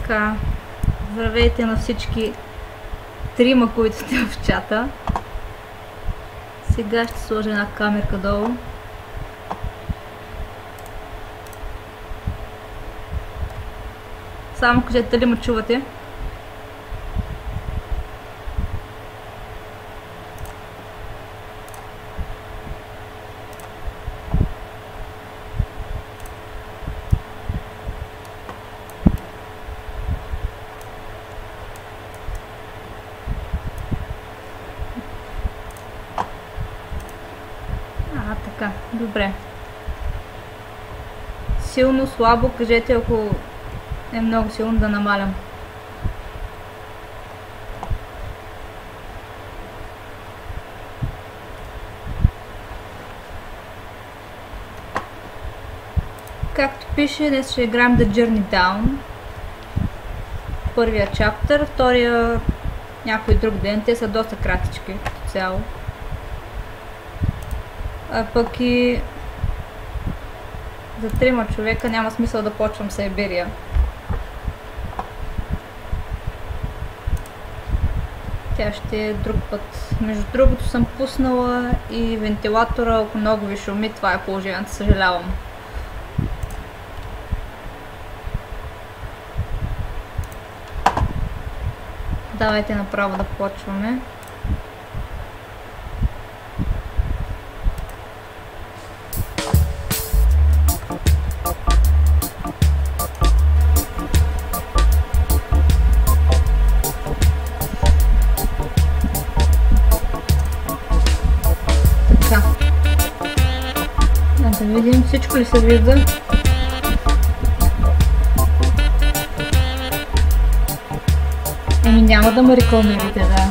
Така, здравейте на всички трима, които сте в чата. Сега ще сложа една камерка долу. Само кажете дали ме чувате. Така, добре. Силно, слабо, кажете, ако е много силно, да намалям. Както пише, днес ще играем The Journey Down. Първия чаптър, втория някой друг ден. Те са доста кратички като цяло. А пък и за 3 човека няма смисъл да почвам Сайберия. Тя ще е друг път. Между другото съм пуснала и вентилатора, ако много ви шуми, това е положението, съжалявам. Давайте направо да почваме. Да видим всичко ли се вижда. Еми няма да ме рекламирате, да.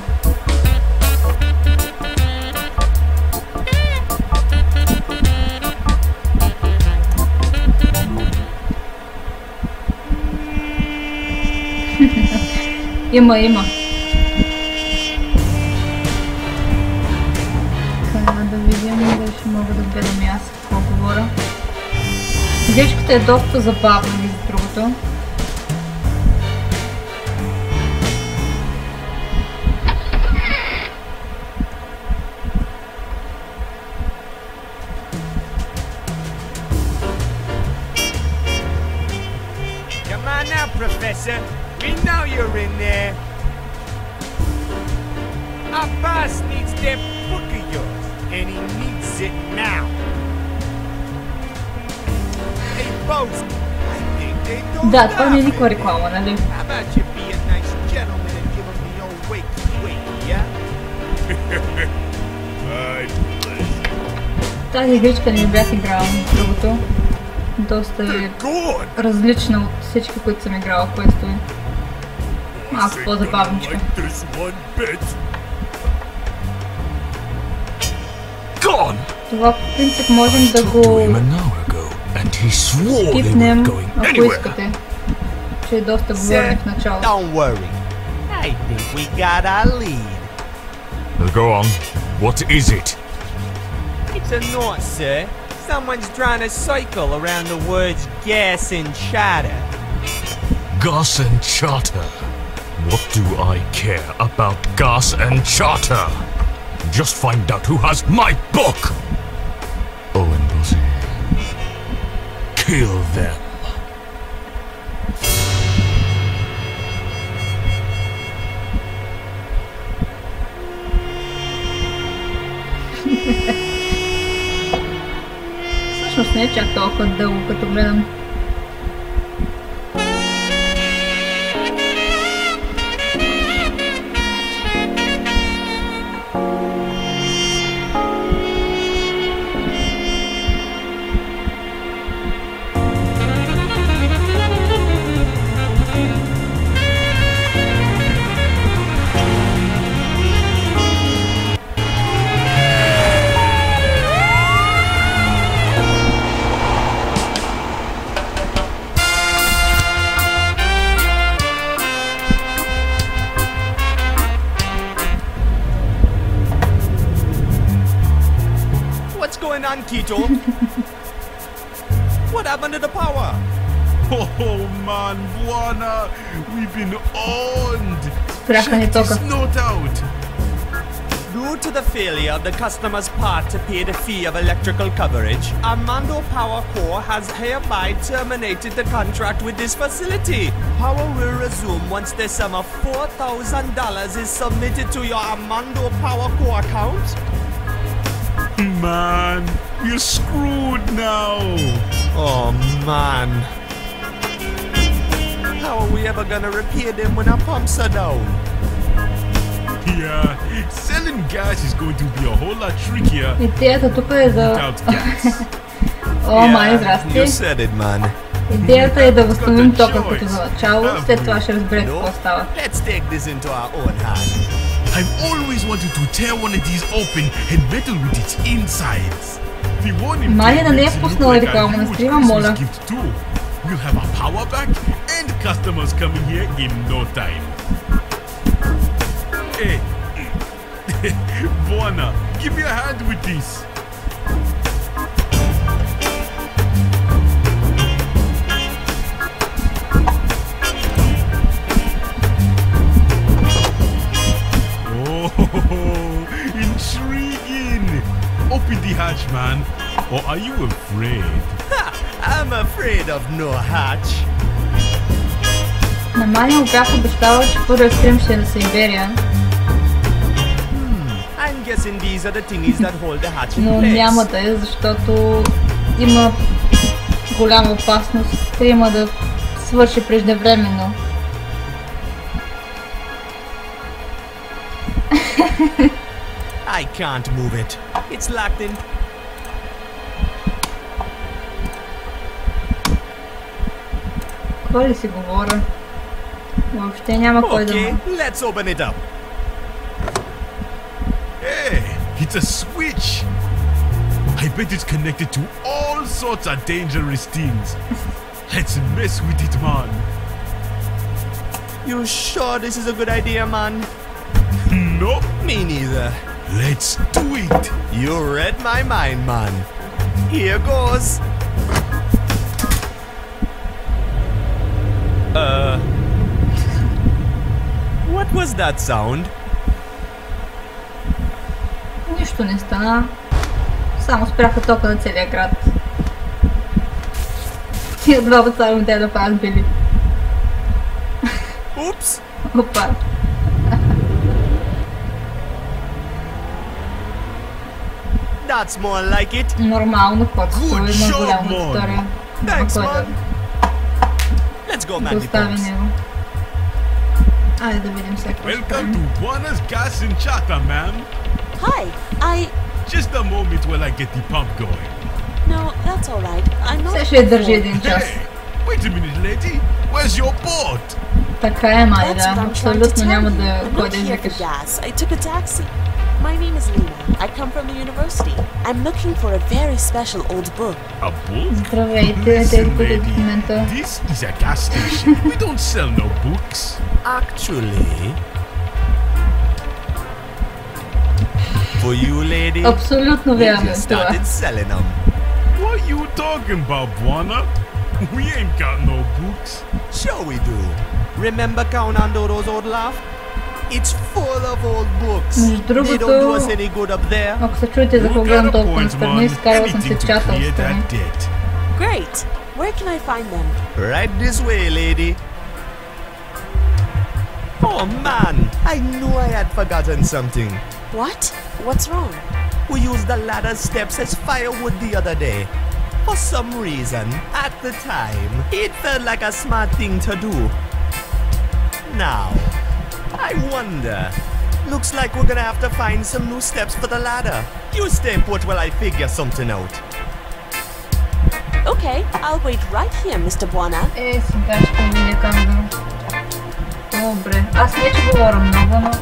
Има. Да видим дали ще мога да гледам и аз какво говоря. Игричката е доста забавна, между другото. Come on now, Professor. We know you're in there. Our boss needs that book of yours, and he needs it now. Hey, boss, I think they don't. Да, това не е никаква реклама, нали? How about you be a nice gentleman and give him the old wakey, yeah? Тази игричка не бях играла, между другото. Доста е различна от всички, които съм играла в квестове. Малко по-забавничка. Това по принцип можем да го скипнем, ако искате. Че е доста говорим в началото. Don't worry. I think we got our lead. Go on. What is it? It's a knot, sir. Someone's trying to cycle around the words gas and chatter. Gas and charter. What do I care about gas and charter? Just find out who has my book! Owen Bossy. Kill them. Всъщност не е чак толкова дълго, като гледам. Tito? What happened to the power? Oh man, Buona, we've been owned. Спряха ни Check тока. this note out. Due to the failure of the customer's part to pay the fee of electrical coverage, Armando Power Co. has hereby terminated the contract with this facility. Power will resume once the sum of $4,000 is submitted to your Armando Power Co. account. Man, we're screwed now. Oh man. How are we ever gonna repay them when our pumps are down? Yeah, selling gas is going to be a whole lot trickier Идеята тук е да... without gas. О, май, you здрасти. said it, man. Идеята е да възстановим тока като за начало, след това ще разбере какво No, става. let's take this into our own hands. I've always wanted to tear one of these open and meddle with its insides. The one in Мария не е makes it look пуснала like a реклама на huge стрима, Christmas моля. gift too. We'll have a power back and customers coming here in no time. Hey, Buona, give me a hand with this. Oh, intriguing! Open the hatch, man. Or are you afraid? I'm afraid of no hatch. На Мария му бях обещала, че първият стрим ще е за Сиберия, I'm guessing these are the thingies that hold the hatch in но place. няма да е, защото има голяма опасност стрима да свърши преждевременно. I can't move it. It's locked in. Какво ли си говоря? Въобще няма кой да Okay, ме... let's open it up. Hey, it's a switch. I bet it's connected to all sorts of dangerous things. Let's mess with it, man. You sure this is a good idea, man? Nope. Me neither. Let's do it. You read my mind, man. Here goes. What was that sound? Нищо не стана. Само спряха тока на целия град. Тия два бацари му те да правят били. Oops. Опа. That's more like it. Нормално, каквото Good има job, голяма man. история. Thanks, Няма кой man. Let's go, да man. остави него. Айде да видим сега какво ще Welcome правим. to Buona's Gas and Chata, man. Hi, Just a moment while I get the pump going. No, that's all right. I'm not. Сега ще я държи един час. Hey, wait a minute, lady. Where's your boat? Така е, май, That's what да. I'm trying to Абсолютно tell няма you. да I'm кой not да here for извикаш. gas. I took a taxi. My name is Lena. I come from the university. I'm looking for a very special old book. A book? Здравейте, тези, Listen, които lady. в момента... This is a gas station. We don't sell no books. Actually, for you, lady, Абсолютно we вярно е just това. started selling them. What you talking about, Buona? We ain't got no books. Sure we do. Remember Count Andoro's old laugh? It's full of old books. Между They don't do другото, us any good up there. ако се чуете за You какво got гледам a толкова point, настрани, man. изкарал съм Anything се to чата clear отстрани. that debt. Great. Where can I find them? Right this way, lady. Oh man, I knew I had forgotten something. What? What's wrong? We used the ladder steps as firewood the other day. For some reason, at the time, it felt like a smart thing to do. Now, I wonder. Looks like we're gonna have to find some new steps for the ladder. You stay put while I figure something out. Okay, I'll wait right here, Mr. Buona. Сега ще видя как да... Добре. Аз не че говоря много, но...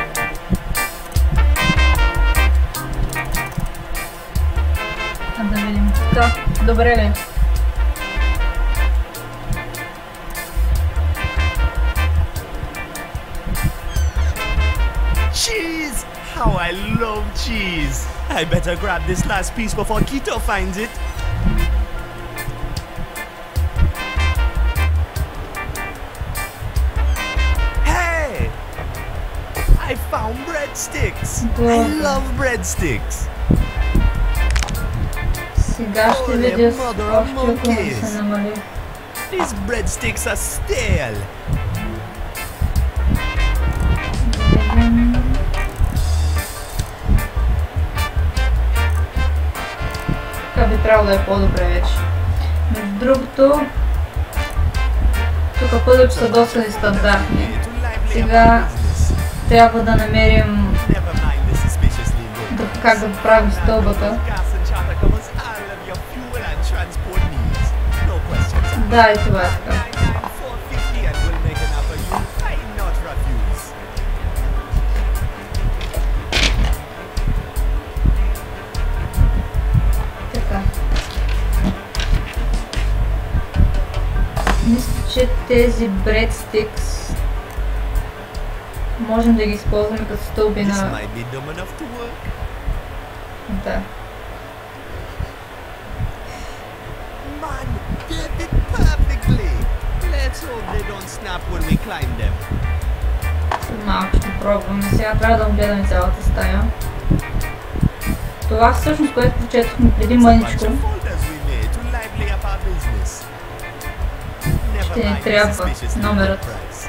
А да видим. Така, добре ли? Cheese! How I love cheese! I better grab this last piece before Kito finds it. breadsticks. I Добре. love breadsticks. Сега ще видя с още ако ми се намали. These breadsticks are stale. Така би трябвало да е по-добре вече. Между другото, тук пъдък са доста нестандартни. Сега трябва да намерим как да правим стълбата. Да, и това е така. Така. Мисля, че тези breadsticks можем да ги използваме като стълби на... Да. Малко ще пробваме. Сега трябва да огледаме цялата стая. Това всъщност, което прочетохме преди мъничко, ще ни трябва номерът.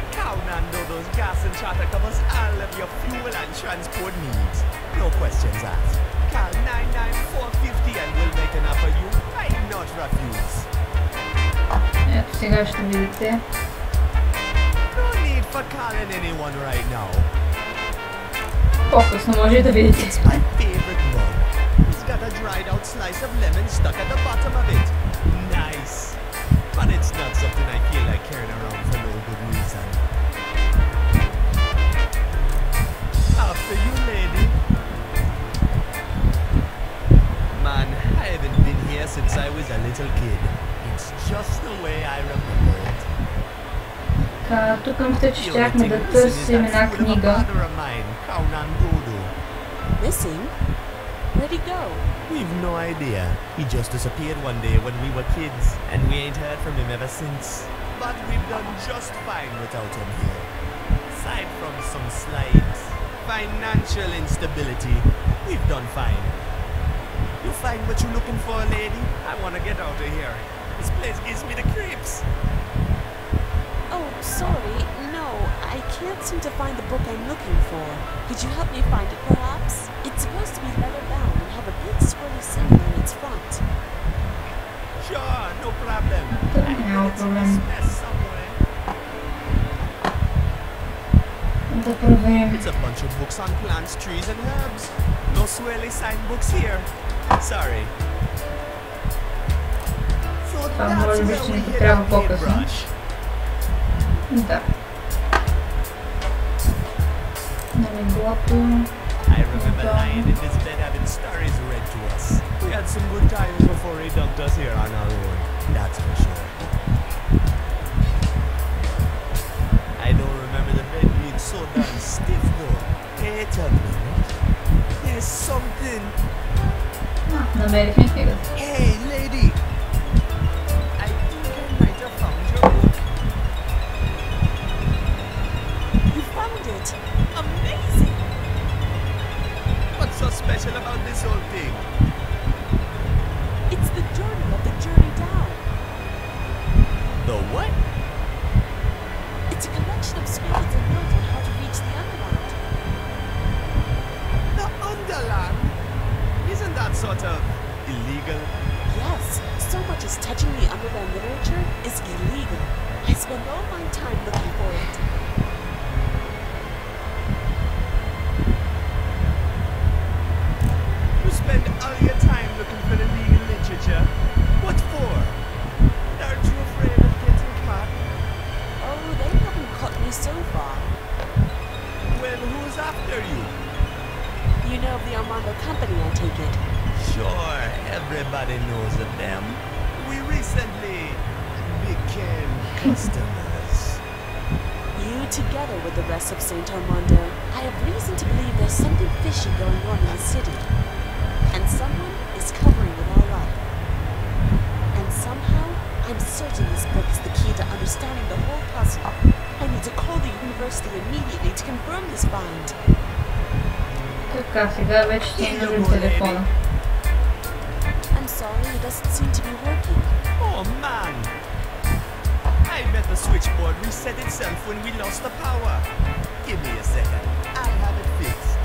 Ето сега ще видите. По-късно може да видите. But it's not something I feel like carrying around for no good reason. After you, lady. Man, I haven't been here since I was a little kid. It's just the way I remember it. Тук мисля, че щяхме да търсим една книга. Missing? Where'd he go? We've no idea. He just disappeared one day when we were kids, and we ain't heard from him ever since. But we've done just fine without him here. Aside from some slight financial instability, we've done fine. You find what you're looking for, lady? I want to get out of here. This place gives me the creeps. Oh, sorry. No, I can't seem to find the book I'm looking for. Could you help me find it, perhaps? It's supposed to be leather-bound and have a big swirly symbol on its front. Sure, no problem. No problem. Да проверим. It's a bunch of books on plants, trees, and herbs. No swirly sign books here. Sorry. So that's where we hit our paintbrush. Да. На леглото. I remember lying in this bed having stories read to us. We had some good times before he dumped us here on our own. That's for sure. I don't remember the bed being so darn stiff though. Wait a minute. There's something. Намерихме книгата. Hey, lady. I think I might have found your book. You found it! Amazing! What's so special about this whole thing? It's the journal of the journey down. The what? It's a collection of scribbles and notes on how to reach the Underland. The Underland? Isn't that sort of illegal? Yes, so much as touching the Underland literature is illegal. I spend all my time looking for it. You spend all your time looking for the legal literature? What for? Aren't you afraid of getting caught? Oh, they haven't caught me so far. Well, who's after you? You know of the Armando Company, I take it. Sure, everybody knows of them. We recently became customers. You together with the rest of St. Armando, I have reason to believe there's something fishy going on in the city. And someone is covering it all up. And somehow, I'm certain this book is the key to understanding the whole puzzle. I need to call the university immediately to confirm this find. Така, сега вече ще е нужен телефона. I'm sorry, it doesn't seem to be working. Oh man! I bet the switchboard reset itself when we lost the power. Give me a second. I'll have it fixed.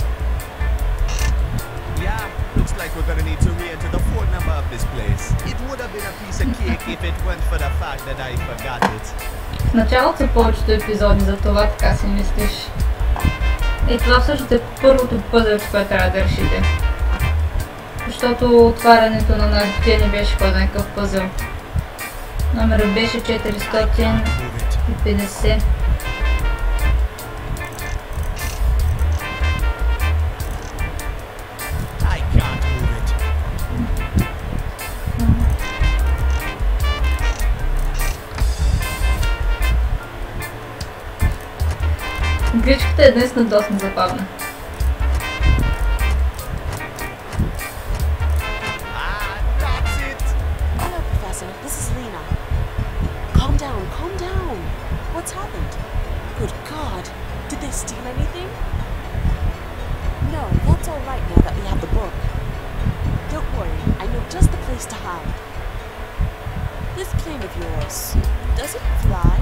Yeah, looks like we're gonna need to re-enter the phone number of this place. It would have been a piece of cake if it weren't for the fact that I forgot it. В началото са повечето епизоди, за това така си мислиш. И това всъщност е първото пъзълче, което трябва да решите. Защото отварянето на нас кутия не беше кой знае какъв пъзъл. Номерът беше 450. Игричката е днес доста забавна. Hello, Professor. This is Lena. Calm down. What's happened? Good God. Did they steal anything? No, that's all right now that we have the book. Don't worry, I know just the place to hide. This plane of yours, does it fly?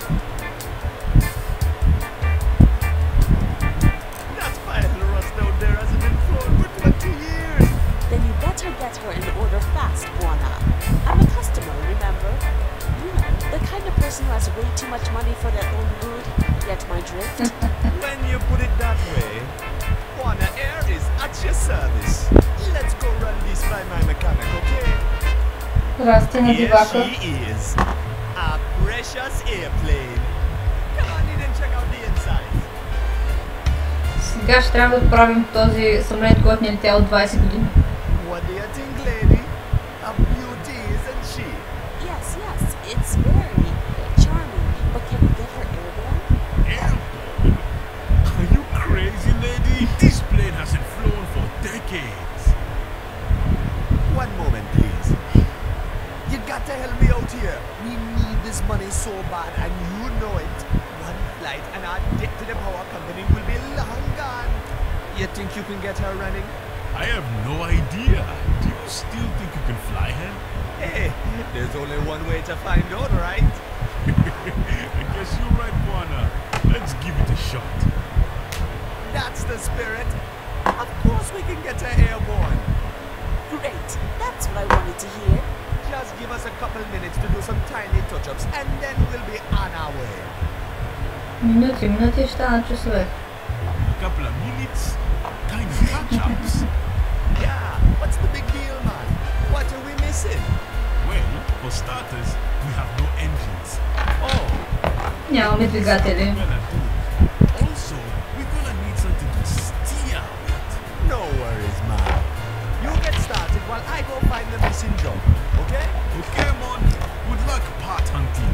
Then you better get her in order fast, Buona. I'm a customer, remember? You know, the kind of person who has way too much money for their own good. Get my drift? When you put it that way, Buona Air is at your service. Let's go run this by my mechanic, okay? Here she is. A precious airplane. Come on in and check out the inside. Сега ще трябва да отправим този самолет, който ни летя от 20 години. What do you think, lady? A beauty, isn't she? Yes, it's very charming. But can we get her airborne? Airborne? Are you crazy, lady? This plane hasn't flown for decades. One moment, please. You got to help me out here. We need this money so bad, and you know it. One flight, and our debt to the power company will be long gone. You think you can get her running? I have no idea. Do you still think you can fly her? Hey, there's only one way to find out, right? I guess you're right, Buona. Let's give it a shot. That's the spirit. Of course we can get her airborne. Great, that's what I wanted to hear. Just give us a couple minutes to do some tiny touch-ups, and then we'll be on our way. Минути ще на часове. Couple of minutes, tiny catch-ups. Yeah, what's the big deal, man? What are we missing? Well, for starters, we have no engines. Oh, Нямаме двигатели. Also, we're gonna need something to steer with. no worries, man. You get started while I go find the missing jump, okay? Okay, Mon. Good luck part hunting.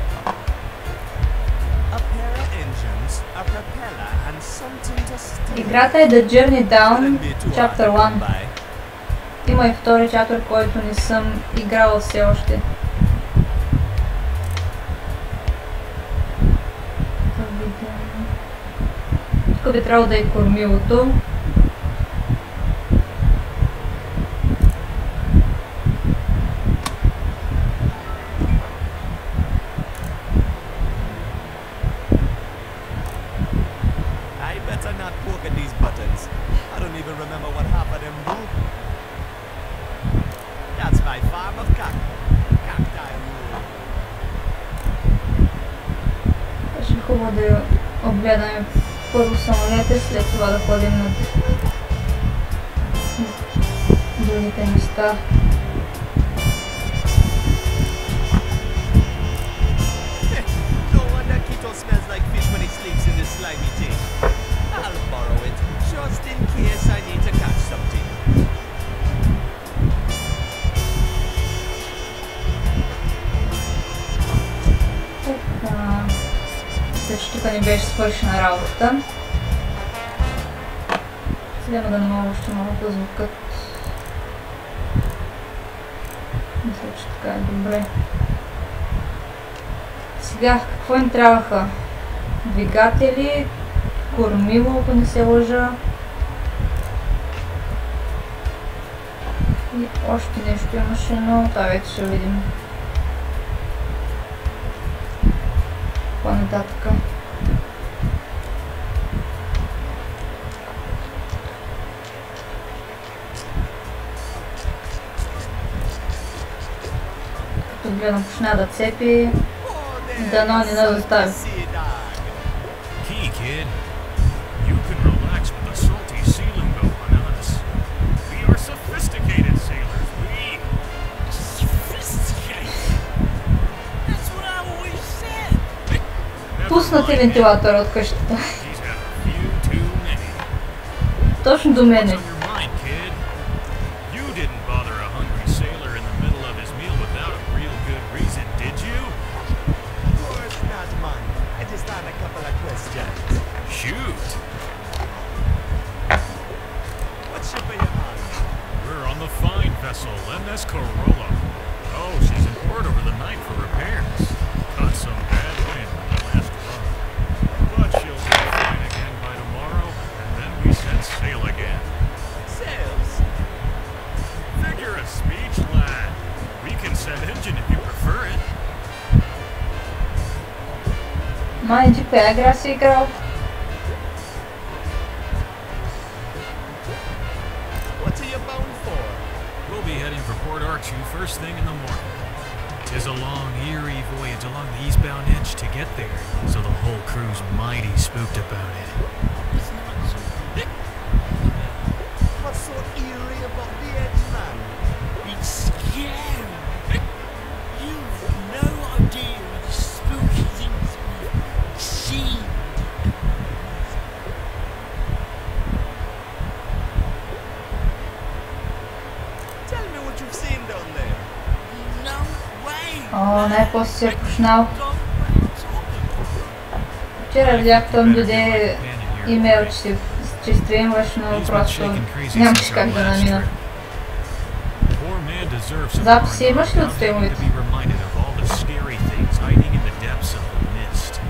A pair of engines, a propeller, and something to steer. Играта е The Journey Down, Shouldn't be too hard Chapter to come 1. by. Има и втори чаптър, който не съм играла все още. Тук би трябвало да е кормилото. I better not poke at these buttons. I don't even remember what half of them do. That's my farm of cacti rule. Ще е хубаво да огледаме първо самолета, след това да ходим на другите места. No wonder Kito smells like fish when he sleeps in this slimy thing. I'll borrow it, just in case I need to catch something. Също тук ни беше свършена работата. Сега да намаля още малко звукът. Мисля, че така е добре. Сега, какво им трябваха? Двигатели, кормило, ако не се лъжа. И още нещо имаше, но това вече ще видим по-нататък. Като гледам, почна да цепи, дано не да застави. Key, kid. You can relax with the salty sea lingo on us. We are sophisticated sailors. We sophisticated. That's what I always said. Пуснати вентилатора от къщата. He's had a few too many. Точно до What's мене. on your mind, kid? You didn't bother a hungry sailor in the middle of his meal without a real good reason, did you? Of course not, man. I just had a couple of questions. Shoot. What ship are you on? We're on the fine vessel, MS Corolla. Oh, she's in port over the night for repairs. Caught some bad wind on the last run. But she'll be fine again by tomorrow, and then we set sail again. Sails. Figure of speech, lad. We can set engine if you prefer it. Майджи, коя игра си играл? What are you bound for? We'll be heading for Port Archie first thing in the morning. 'Tis a long, eerie voyage along the eastbound edge to get there, so the whole crew's mighty spooked about it. What's so eerie about the edge, man? It's scary. You've no idea of the spooky things we've seen. Tell me what you've seen down there. No way. О, най-после си е почнал. Don't want to talk. Вчера видях, той ми даде имейл, че стримваш, но просто нямаше как да намина. Poor man deserves some Записи more имаш ли от than стримовете? to be reminded of all the scary things hiding in the depths of the mist.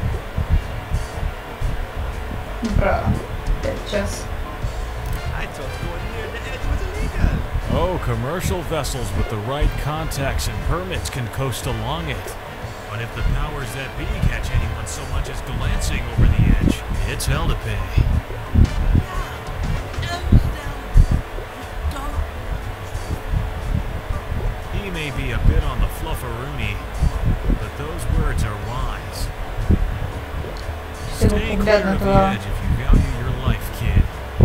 Браво. 5 часа. I thought going near the edge was illegal. Oh, commercial vessels with the right contacts and permits can coast along it. But if the powers that be catch anyone so much as glancing over the edge, it's hell to pay. He may be a bit on the flufferoonie, but those words are wise. Ще го Stay clear погледна of the това. edge if you value your life, kid.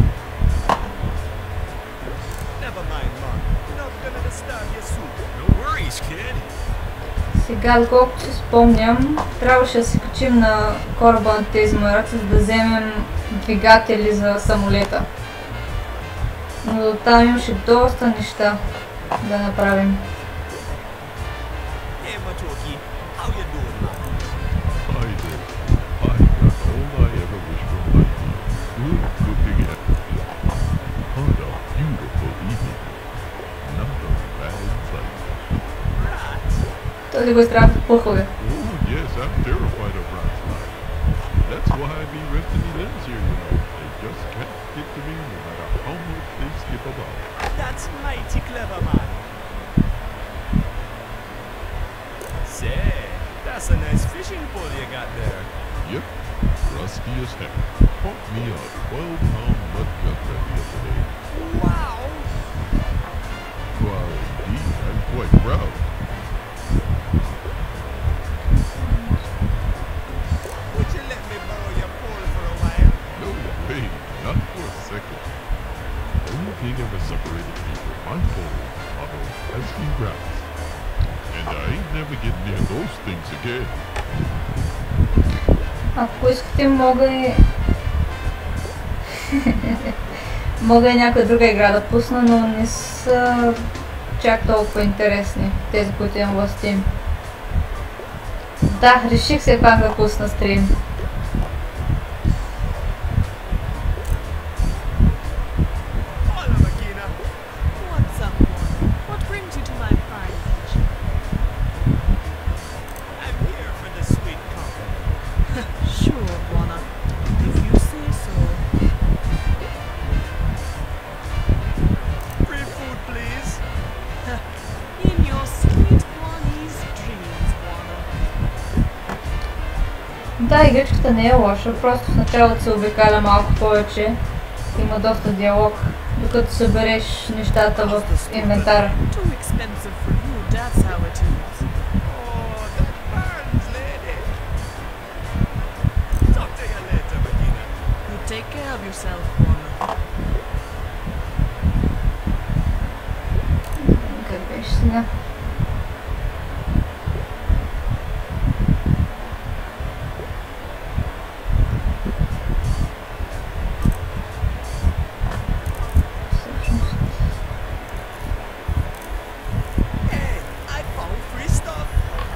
Never mind, man. Not gonna disturb your soup. No worries, kid. Сега, доколкото си спомням, трябваше да се качим на кораба на тези мараци, за да вземем двигатели за самолета. Но до там имаше доста неща да направим. Hey, Matoki. How you doing, man? Hi there. I got all I ever wished for my tea. Good cooking at the field. What a beautiful evening. Not a bad sight. Rats. Този го изтрах от пухове. Oh, yes, I'm terrified of rats now. That's why I be resting the limbs here, you know. They just can't get to me no matter how much they skip about. That's mighty clever, man. Say, that's a nice fishing pole you got there. Yep, rusty as heck. Caught me a 12-pound mudgut the other day. Wow. Well, indeed, I'm quite proud. Would you let me borrow your pole for a while? No way, not for a second. Only thing ever separated me from my pole are those pesky rats. And I ain't never getting near those things again. Ако искате, мога и... мога и някоя друга игра да пусна, но не са чак толкова интересни, тези, които имам в Steam. Да, реших се пак да пусна стрим. Hola, Makina. What's up, Warner? What brings you to my fine beach? I'm here for the sweet company. Sure, Warner. If you say so. Free food, please. Да, игричката не е лоша, просто в началото се обикаля малко повече. Има доста диалог, докато събереш нещата в инвентара. Too expensive for you, that's how it is. Oh, that burns, lady. Talk to you later, Medina. You take care of yourself, Paula. Как беше сега? Hey, I found free stuff.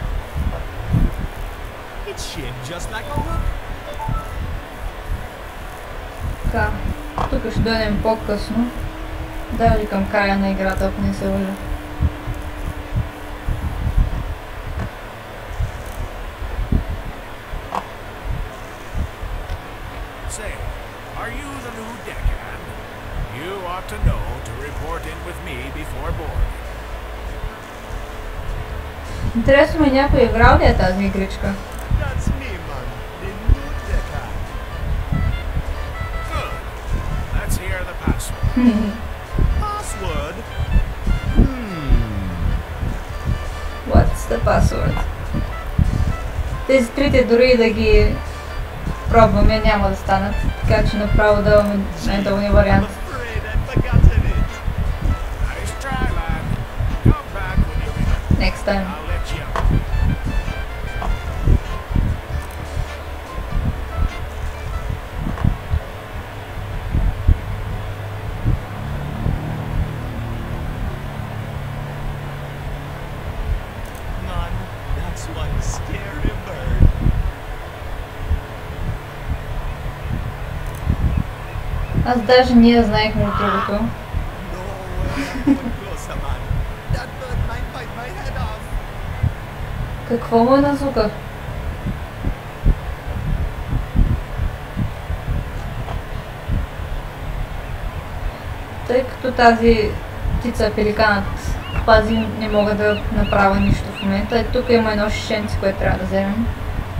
It's shaped just like a hook. Така, тук ще дойдем по-късно. Даже към края на играта, ако не се лъжа. Say, are you the new deckhand? You ought to know to report in with me before board. Интересно ми някой играл ли е тази игричка? That's me, man. The new deckhand. Good. Let's hear the password. Password? What's the password? Тези трите дори и да ги пробваме няма да станат, така че направо даваме най-долния I'm вариант. afraid I've forgotten it. Nice try, lad. Come back when you remember. Next time. I'll let you. Man, that's one scary bird. Аз даже не знаех между другото. No way I'm going closer, man. That bird might bite my head off. Какво му е на звука? Тъй като тази птица, пеликанът, пази, не мога да направя нищо в момента. Тук има едно шишенце, което трябва да вземем.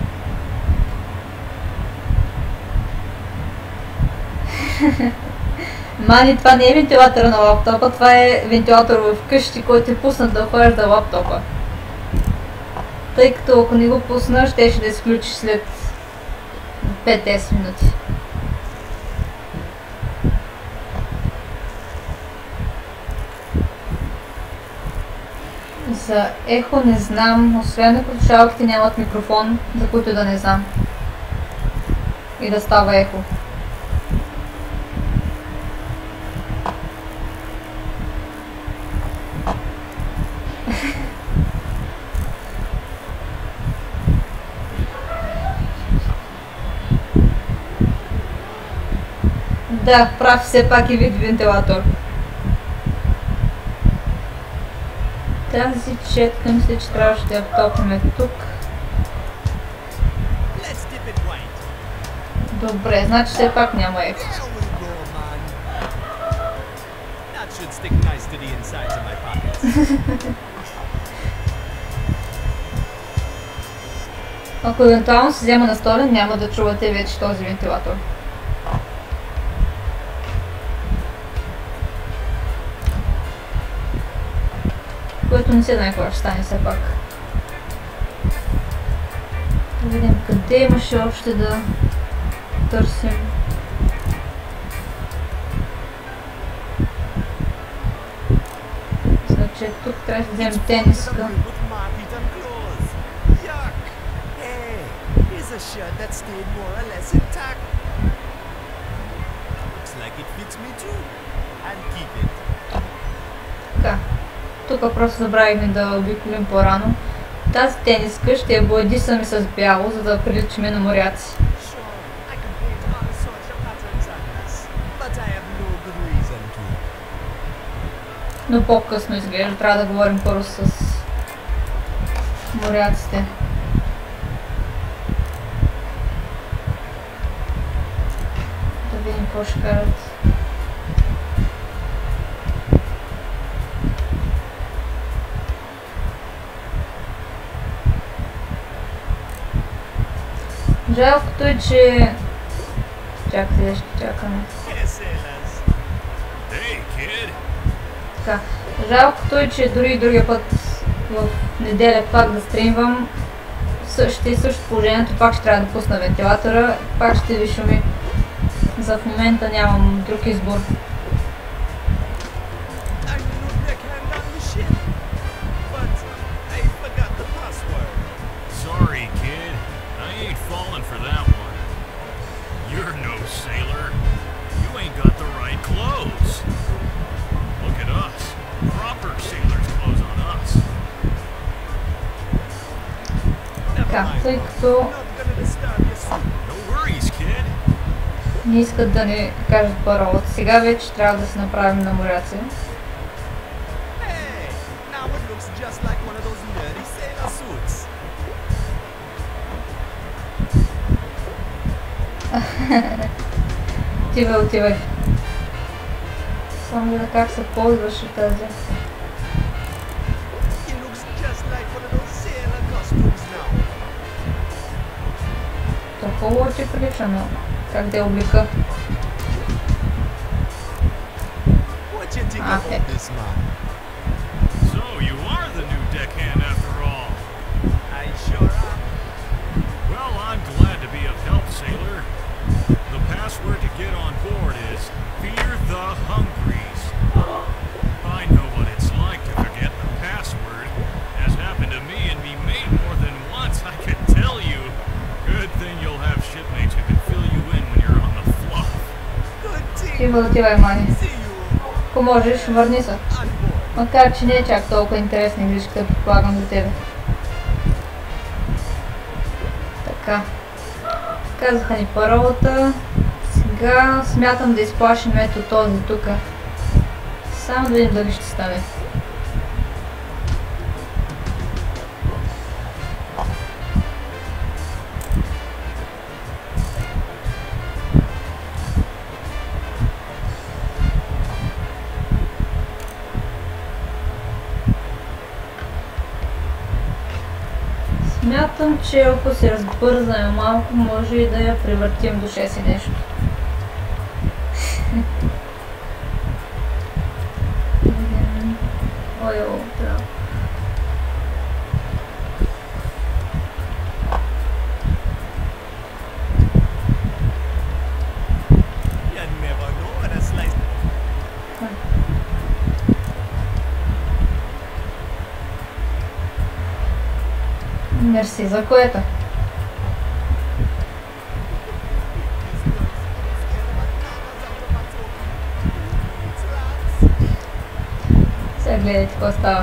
Мани, това не е вентилатора на лаптопа, това е вентилатор в къщи, който е пуснат да охлажда лаптопа. Тъй като ако не го пусна, ще да изключи след 5-10 минути. За ехо не знам, освен ако слушалките нямат микрофон, за които да не знам. И да става ехо. Да, прав все пак е вид вентилатор. Тази четка мисля, че трябваше да я втопнем тук. Let's dip it white. Добре, значи все пак няма ехо. There we go, man. That should stick nice to the insides of my pockets. Ако евентуално се взема на столен, няма да чувате вече този вентилатор. Което не се знае кога ще стане все пак. Да видим къде имаше още да търсим. Значи тук трябва да вземем тениска. With mark-eaten clothes. Yuck. Hey, here's a shirt that stayed more or less intact. Looks like it fits me too. I'll keep it. Така. Тук просто забравихме да обиколим по-рано. Тази тениска ще я боядисаме с бяло, за да приличаме на моряци. Sure, I can paint all sorts of patterns on this, but I have no good reason to. Но по-късно изглежда. Трябва да говорим първо с моряците. Да видим какво ще кажат. Жалкото е, че... Чакайте, ще чакаме. Hey, sailors. Hey, kid. Така. Жалкото е, че дори и другия път в неделя пак да стримвам, ще е също положението, пак ще трябва да пусна вентилатора, пак ще ви шуми. За в момента нямам друг избор. I'm the new deckhand on the ship, but I forgot the password. Sorry, kid. I ain't falling for that one. You're no sailor. You ain't got the right clothes. Look at us. Proper sailor's clothes on us. Така, тъй като Not gonna disturb your sleep. No worries, kid. не искат да ни кажат паролата, сега вече трябва да се направим на моряци. Hey, now it looks just like one of those nerdy sailor suits. Отивай. Само да как се ползваше тази. It looks just like one of those sailor costumes now. То хубаво ти прилича, но как да я облика? What you think Ah, about heck. this man? So, you are the new deckhand after all. I sure am. Well, I'm glad to be of help, sailor. The password to get on board is Fear the Hungries. I know what it's like to forget the password. Has happened to me and me mate more than once, I can tell you. Good thing you'll have shipmates who can fill you in when you're on the fluff. Good thing. Отивай, Мани. See you Ако можеш, върни се. on board. Макар, че не е чак толкова интересна игричката, предполагам за тебе. Така. Казаха ни паролата. Сега смятам да изплашим ето този тук. Само да видим дали ще стане. Смятам, че ако се разбързаме малко, може и да я превъртим до 6 и нещо. Ой, трябва. You never know when a slice. Мерси за което. Сега гледайте какво става.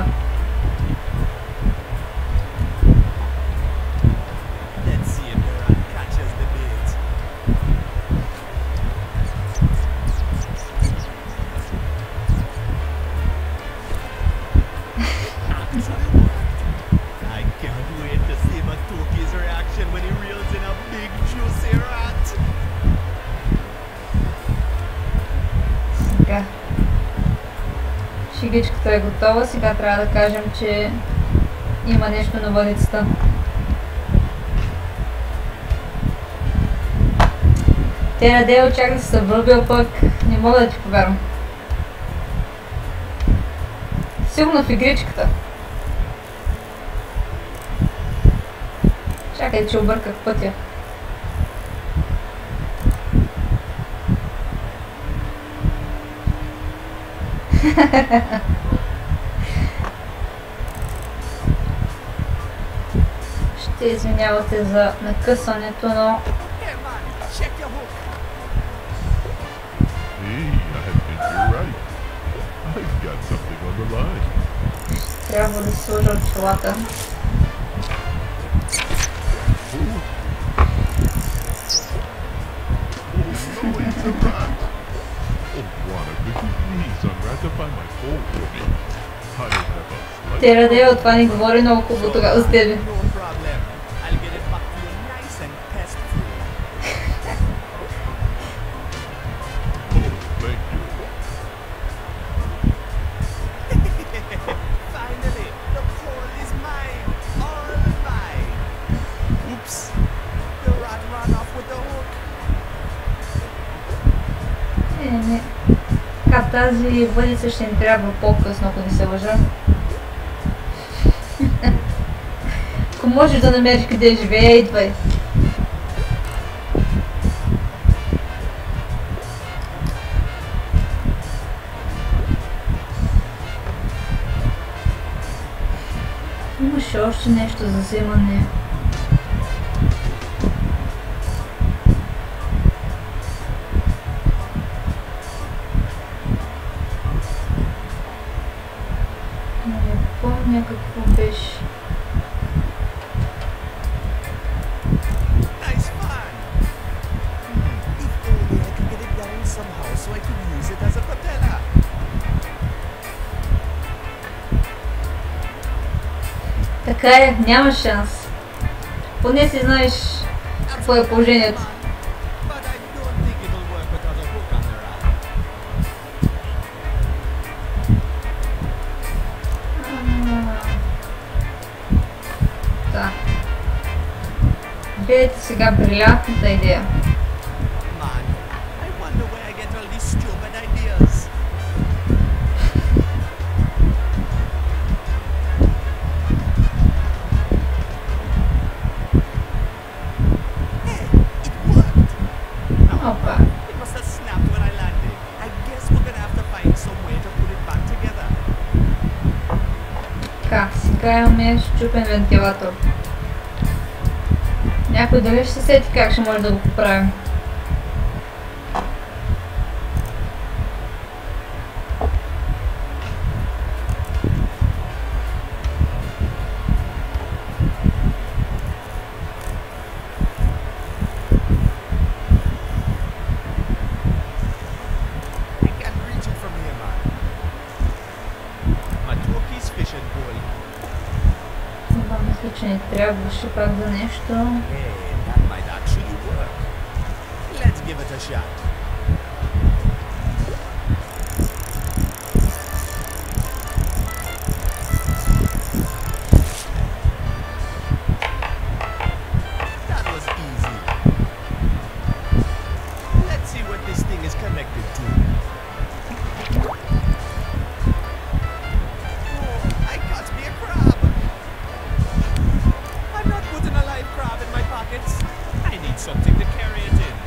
Let's see if the rat catches the bait. I can't wait to see Matoki's reaction when he reels in a big juicy rat. Сега. Шигичката е готова. Сега трябва да кажем, че има нещо на въдицата. Те надея чак да се върбил, пък не мога да ти повярвам. Сигурно в игричката. Чакай, че обърках пътя. Ще извинявате за накъсването, но Hey man, check your hook. Hey, I think you're right. I've got something on the line. трябва да се сложа очилата. No, it's a rat. Oh, Juana, could you please unratify my phone for me? I don't have a slight... Те Радео, това ни говори много хубаво тогава с тебе. No problem. I'll get it back to you nice and pest free. Oh, thank you. Finally, the pole is mine. All mine. Oops. The rat ran тази въдица ще ни трябва по-късно, ако не се лъжа. Ако можеш да намериш къде живее, идвай. Имаше още нещо за вземане. Не помня какво беше. Nice fun. If only I could get it down somehow so I could use it as a propeller. Така е, няма шанс. Поне си знаеш какво е положението. But I don't think it'll work without a hook on the rack. Да. Гледайте сега брилянтната идея. Man, I wonder where I get all these stupid ideas. Hey, it worked. Опа. It must have snapped when I landed. I guess we're gonna have to find some way to put it back together. Така, сега имаме счупен вентилатор. Някой дали ще се сети как ще може да го поправим? I can't reach it from here, man. My turkey's fishing pole. Това мисля, че не трябваше пак за нещо. Hey, that might actually work. Let's give it a shot. That was easy. Let's see what this thing is connected to. Oh, I caught me a crab. I'm not putting a live crab in my pockets. I need something to carry it in.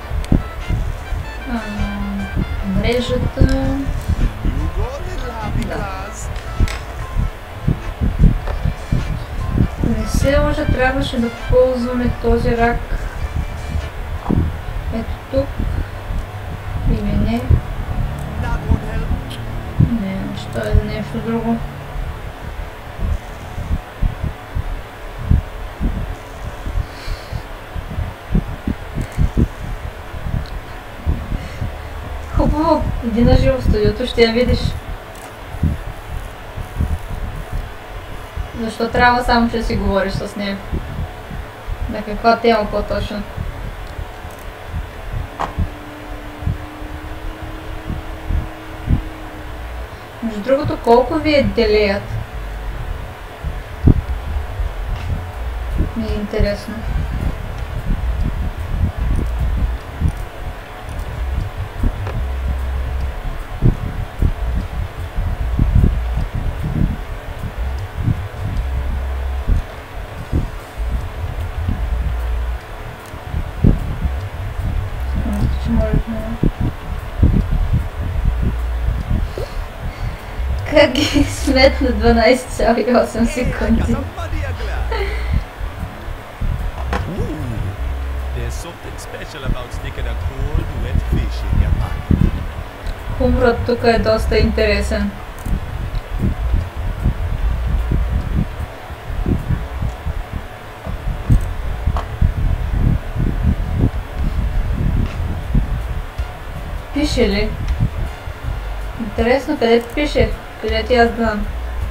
Мрежата... You go, little happy claws. Не се лъжа, трябваше да ползваме този рак. Ето тук. Или не. That won't help. Не, що е за нещо друго. Хубаво, иди на живо в студиото, ще я видиш. Защо трябва само ще си говориш с нея? На каква тема по-точно? Между другото, колко ви е делеят? Ми е интересно. Мисля, че можехме... Как ги сметна 12,8 секунди? There's something special about sticking a cold, wet fish in your pocket. Хуморът тук е доста интересен. Пише ли? Интересно, къде пише? Къде ти аз знам?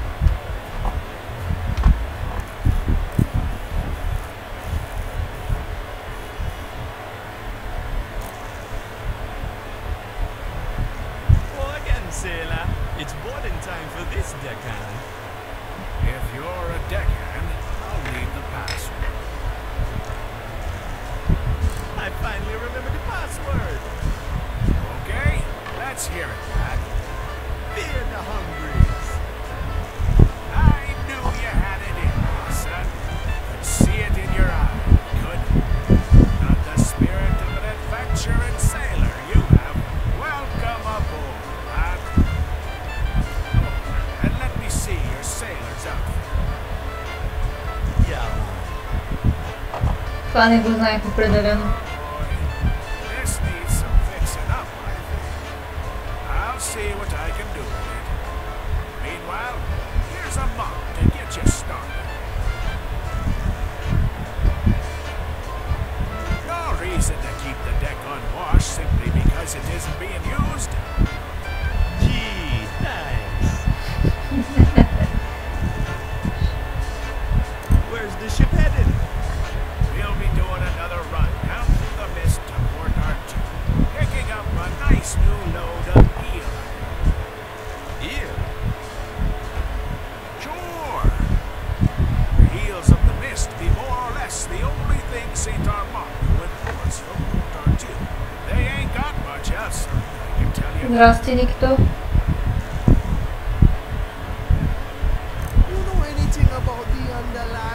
Oh, again, sailor. It's boarding time for this deckhand. If you're a deckhand, I'll need the password. I finally remembered the password. Okay, let's hear it, lad. Това не го знаех определено. This needs some fixing up, I think. I'll see what I can do with it. Meanwhile, here's a mop to get you started. No reason to keep the deck unwashed simply because it isn't being used. Gee, nice. Where's the ship headed? We'll be doing another run down through the mist to Port Arthur, picking up a nice new load of eel. Eel? Sure. The eels of the mist be more or less the only thing St. Armand imports from Port Arthur. They ain't got much else, I can tell you. Здрасти, Никито. You know anything about the Underland?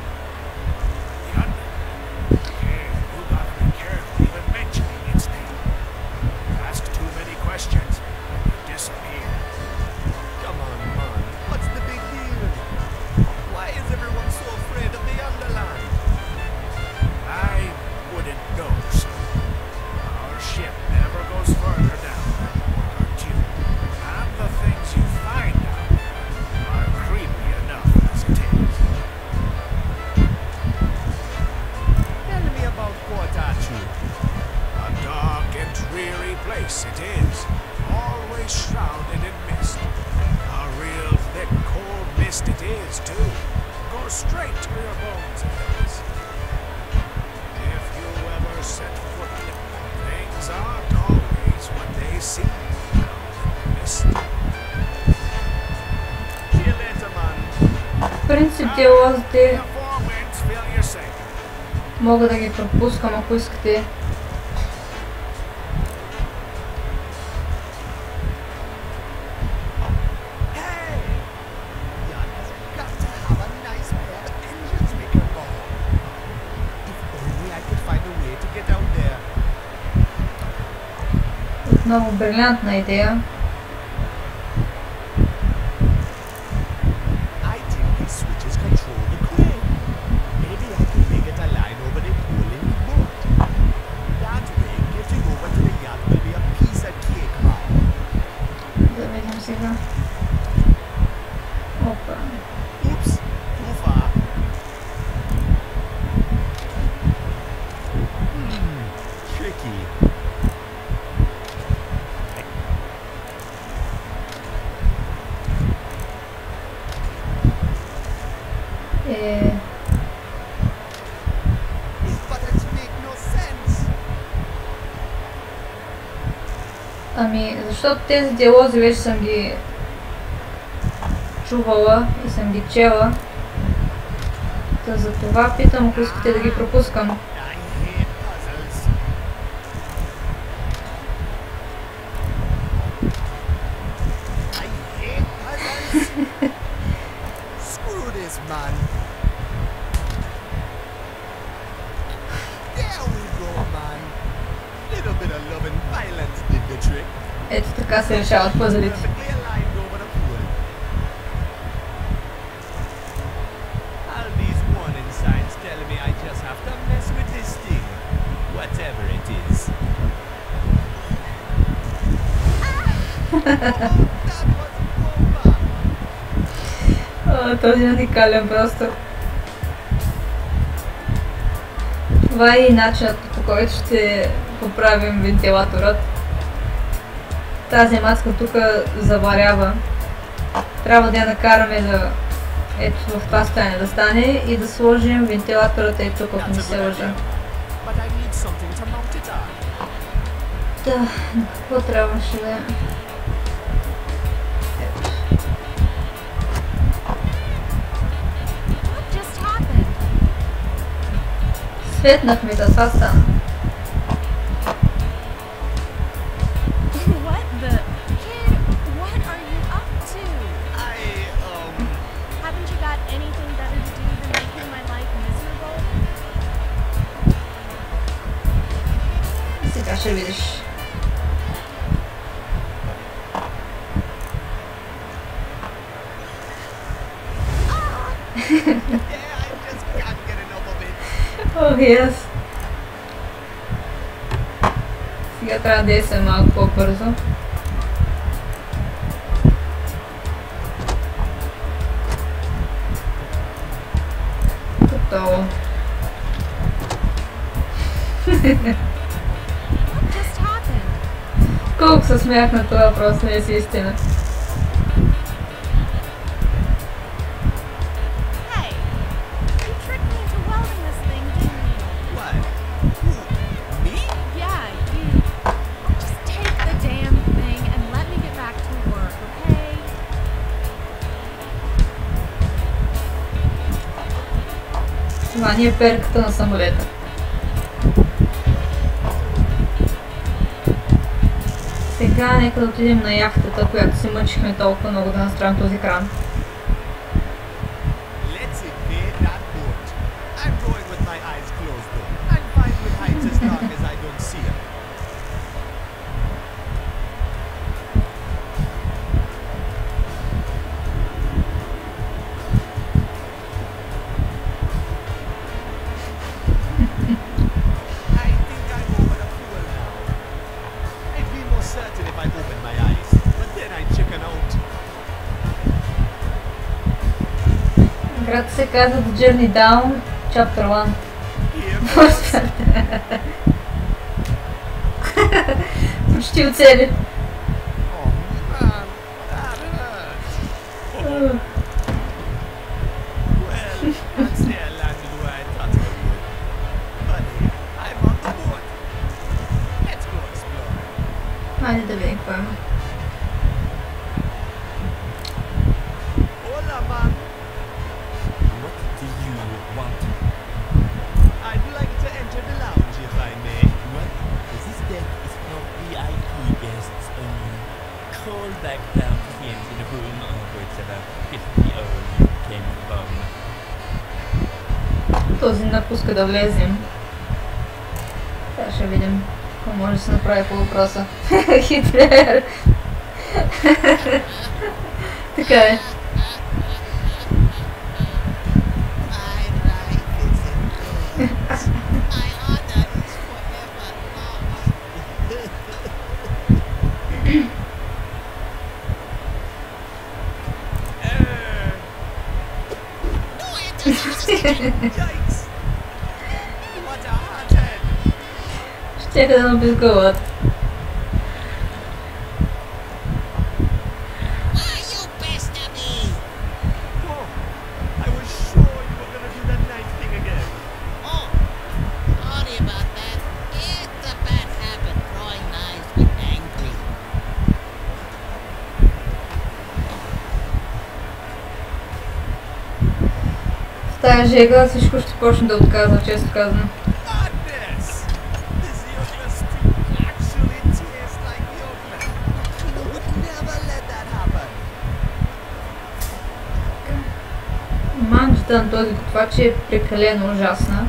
You gotta be careful even mentioning its name. Ask too many questions, and you disappear. Come on, man. What's the big deal? Why is everyone so afraid of the Underland? I wouldn't know, sir. Our ship never goes further down than Port Arthur, and the things you find out there are creepy enough as it is. Tell me about Port Arthur. A dark and dreary place it is, always shrouded in mist. A real thick, cold mist it is, too. Goes straight to your bones, it does. If you ever set foot in it, things aren't always what they seem down in the mist. See you later, man. В принцип диалозите The four winds fill your sail. мога да ги пропускам, ако искате. Hey! Yacht has got to have a nice pair of engines we can borrow. If only I could find a way to get out there. Отново брилянтна идея. I think these switches control the crane. Maybe I can make it a line over the hole in the boat. That way, getting over to the yacht will be a piece of cake, man. Да видим сега. Опа. Oops, too far. Tricky. These buttons make no sense. Ами, защото тези диалози вече съм ги чувала и съм ги чела. Та за това питам, ако искате да ги пропускам. I hate puzzles. I hate puzzles. Screw this, man. There we go, man. Little bit of love and violence did the trick. Ето така се решават пъзелите. Perfectly aligned over the pool. All these warning signs telling me I just have to mess with this thing, whatever it is. That was over. Този е уникален просто. Това е и начинът, по който ще поправим вентилаторът. Тази маска тук заварява. Трябва да я накараме да ето в това стане да стане и да сложим вентилаторът и тук, ако не се лъжа. But I need something to mount it on. Да, на какво трябваше да е? What just happened? Светнахме да това стана. What the? Kid, what are you up to? Haven't you got anything better to do than making my life miserable? Сега ще видиш. Yeah, I just can't get enough of it. Ох, yes. Сега трябва да есе малко по-бързо. Готово. Колко се смях на това, просто не е си истина. Това ни е перката на самолета. Сега нека да отидем на яхтата, която се мъчихме толкова много да настроим този екран. Играта се казва The Journey Down, Chapter 1. Почти оцели. Хайде да видим какво има. Този напуска да влезем. Сега ще видим какво може да се направи по въпроса. Хитлер! Така е. Щяха да набизгуват. В тая жега всичко ще почне да отказва, често казано. Манджата на този готвач е прекалено ужасна.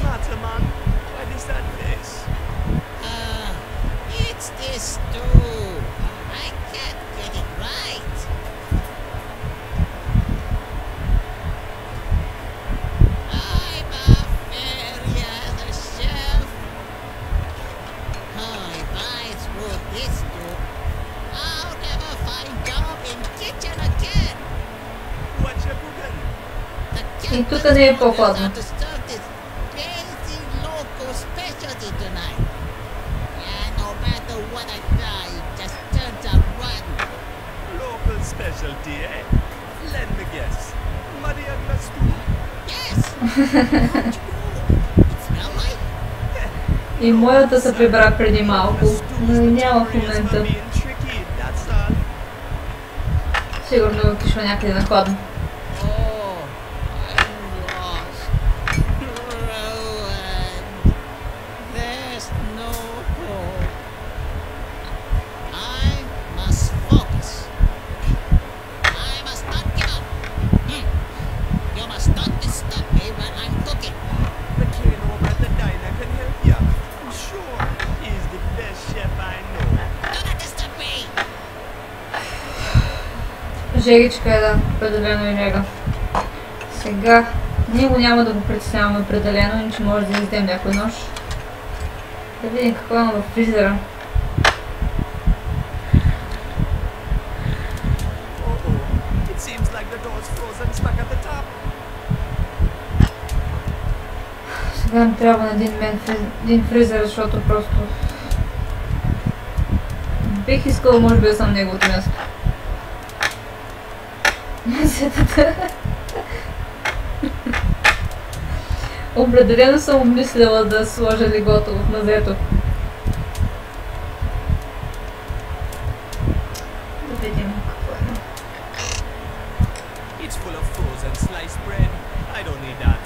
И тук не е по-хладно. И моята се прибра преди малко, но няма в момента. Сигурно е отишла някъде на хладно. Жегичка е, да, определено е жега. Сега Ние го няма да го притесняваме определено, иначе може да издем някой нож. Да видим какво има в фризера. It seems like the door's frozen stuck at the top. Сега ми трябва на един фризер, защото просто... Бих искала, може би да съм неговото място. Определено съм обмисляла да сложа легото в мазето. Да видим какво е. It's full of frozen sliced bread. I don't need that.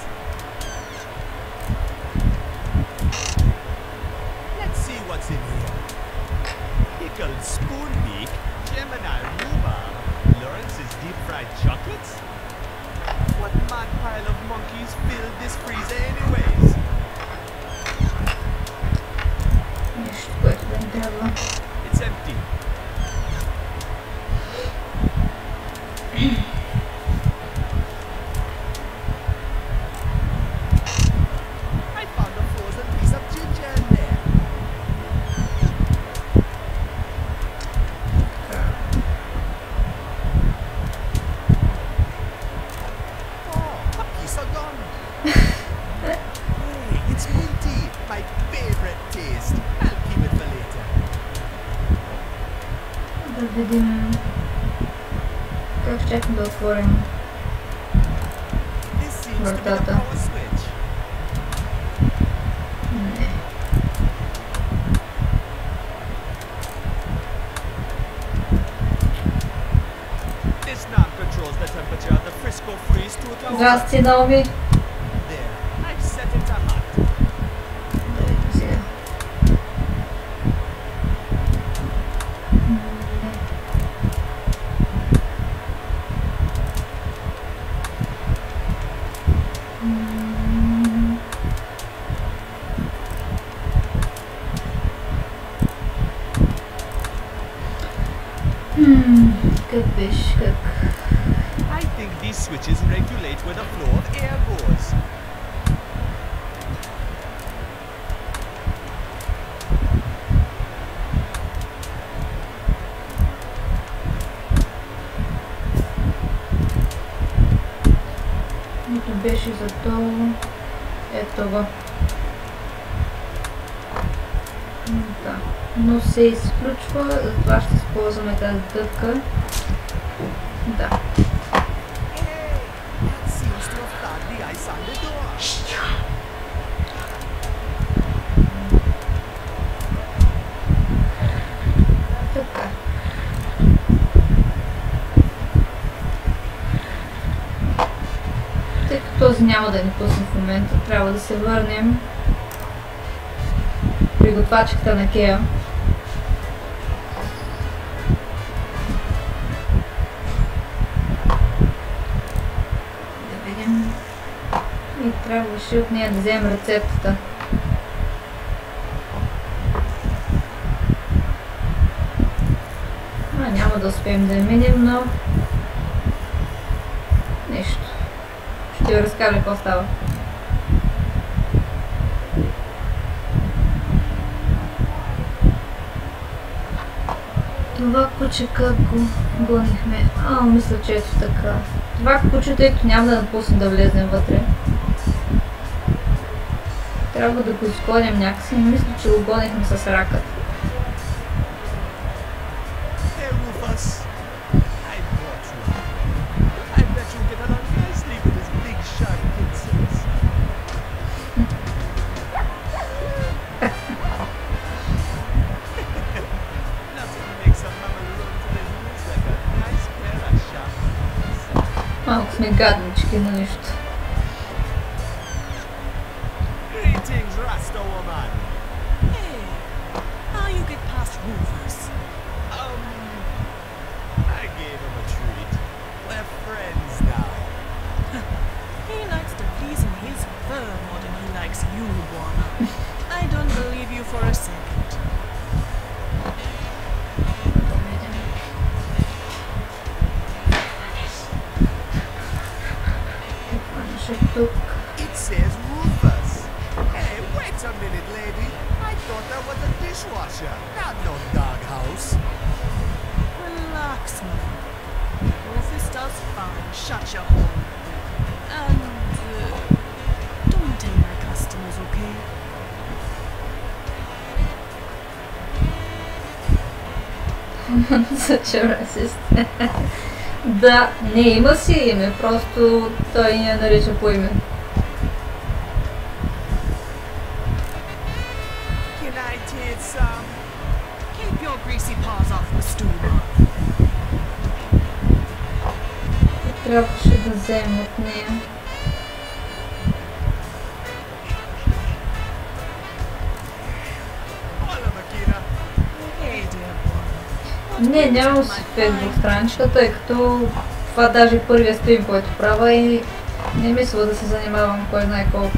Let's see what's in here. Pickled spoon beak, Gemini rhubarb, Lawrence's deep fried chocolates. What mad pile of monkeys filled this freezer anyways? Нещо, което да ни трябва. It's empty. I found a frozen piece of ginger in there. Oh, a piece of gum. Hey, it's minty. My favorite taste. I'll keep it for later. Да видим как щехме да отворим This seems to be the вратата. power switch. Не. This knob controls the temperature of the Frisco freeze to 1000. Здрасти, Наоми. There, I've set it to hot. Да видим сега. Как беше, как... I think these switches regulate where the flow of air goes. Нито беше задолу. Ето го. Да. Но се изключва, затова ще използваме тази дъвка. Да. Hey, that seems to have clogged the ice on the door. Така. Тъй като този няма да ни пусне в момента, трябва да се върнем при готвачката на Кея. Да видим. И трябваше от нея да вземем рецептата. Няма да успеем да я минем, но нещо. Ще ви разкажа какво става. Това куче как го гонихме? Мисля, че ето така. Това куче, тъй като няма да напусне да влезнем вътре. Трябва да го изгоним някакси. Не мисля, че го гонихме с раката. Hey, Rufus. I brought you. I bet you'll get along nicely with his big sharp pincers. Nothing makes a mama run to his roots like a nice pair of sharp pincers. Малко сме гаднички на нищо. Greetings, Rasta woman. Hey, how you get past Rufus? I gave him a treat. We're friends now. He likes to please in his fur more than he likes you, Warner. I don't believe you for a second. Да видим. Какво Точно тук. It says Rufus. Hey, wait a minute, lady. I thought that was a dishwasher, not no doghouse. Relax, man. Rufus does fine. Shut your hole. And, don't tell my customers, okay? Such a racist. Да, не, има си име, просто той ни я нарича по име. Can I take some? Keep your greasy paws off the stool, man. Трябваше да взема от нея. Hola, Makina. Hey, dear boy. Не, нямам си фейсбук страничка, тъй като това даже е първия стрим, който правя и не мисля да се занимавам кой знае колко.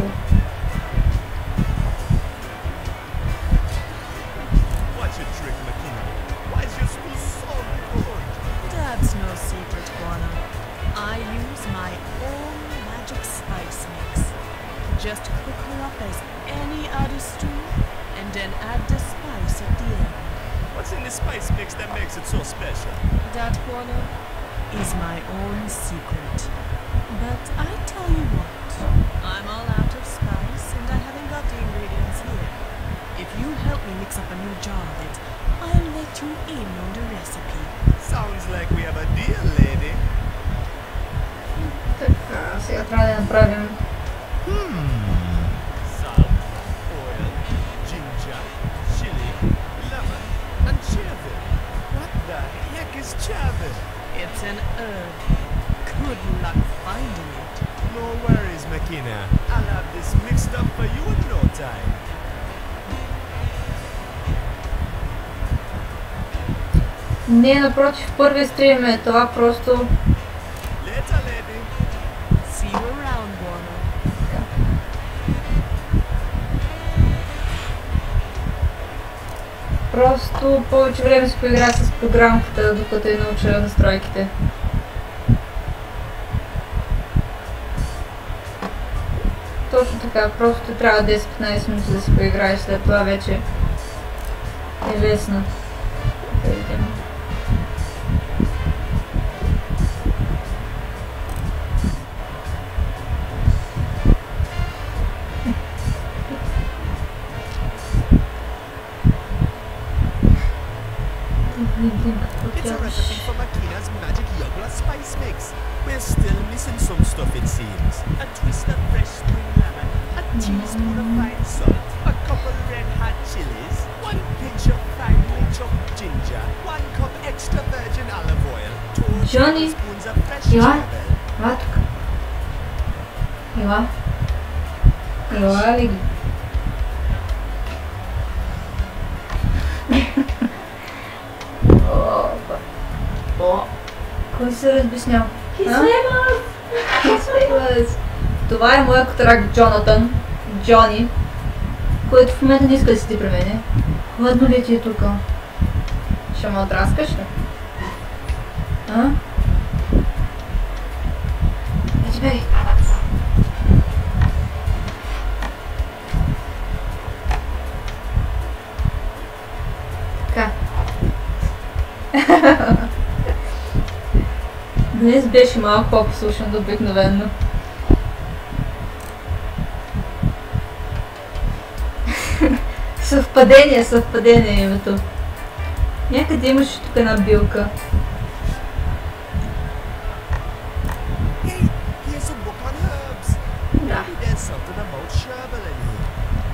What's your trick, Makina? Why is your school so good? That's no secret, Guana. I use my own magic spice mix. Just cook her up as any other stew, and then add the spice at the end. What's in the spice mix that makes it so special? That, Guana, is my own secret. But I tell you what, I'm all out of spice, and I haven't got the ingredients here. If you help me mix up a new jar of it, I'll let you in on the recipe. Sounds like we have a deal, lady. Така, сега трябва да направим. Salt, oil, ginger, chili, lemon, and chervil. What the heck is chervil? It's an herb. Good luck finding it. No worries, Makina. I'll have this mixed up for you in no time. Не, напротив, първия стрим е това просто. Later, lady. See you around, Guana. Просто повече време си поигра с програмката, докато я науча настройките. Точно така, просто трябва 10-15 минути да си поиграеш, след това вече е лесно. Да видим. It's a recipe for Makina's magic yogurt spice mix. We're still missing some stuff, it seems. A twist of fresh spring lemon, a teaspoon of fine salt, a couple red hot chilies, 1 pinch of finely chopped ginger, 1 cup extra virgin olive oil, 2 Johnny, tablespoons of fresh you are? chervil. Ела тук. Ела. Ела ли ги? Кой се разбеснял? He's famous! Това е моят котарак Джонатан, Джони, който в момента не иска да седи при мене. Хладно ли ти е тук? Ще ме отраскаш ли? А? Иди бей! Така. Днес беше малко по-послушен до обикновено. Съвпадение е името. Някъде имаше тук една билка. Hey, here's a book on herbs. Да. Maybe there's something about chervil in here.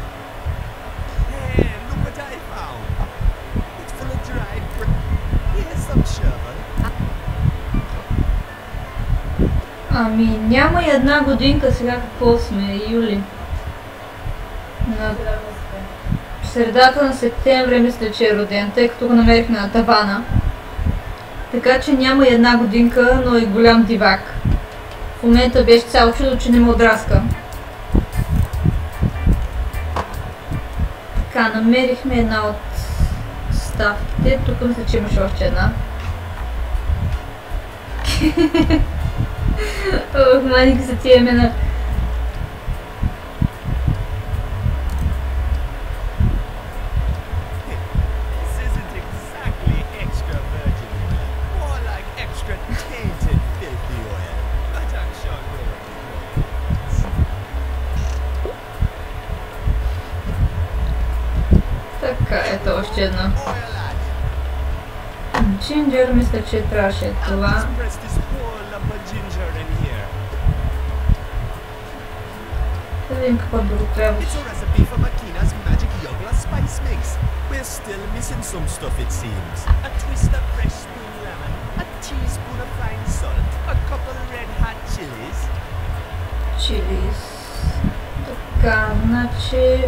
Hey, look what I found. It's full of dried Here's some chervil. Ами няма и една годинка сега, какво сме, юли. На средата на септември мисля, че е роден, тъй като го намерихме на тавана. Така че няма и една годинка, но и голям дивак. В момента беше цяло чудо, че не му отраска. Така, намерихме една от ставките. Тук мисля, че имаше още една. Ох, маники са тия имена. още една. Джинджер, мисля, че трябваше това. Да видим какво друго трябва. It's a recipe for Makina's magic Yoggler spice mix. We're still missing some stuff, it seems. A twist of fresh spring lemon, a teaspoon of fine salt, a couple red hot chilies. Чилис. Така, значи...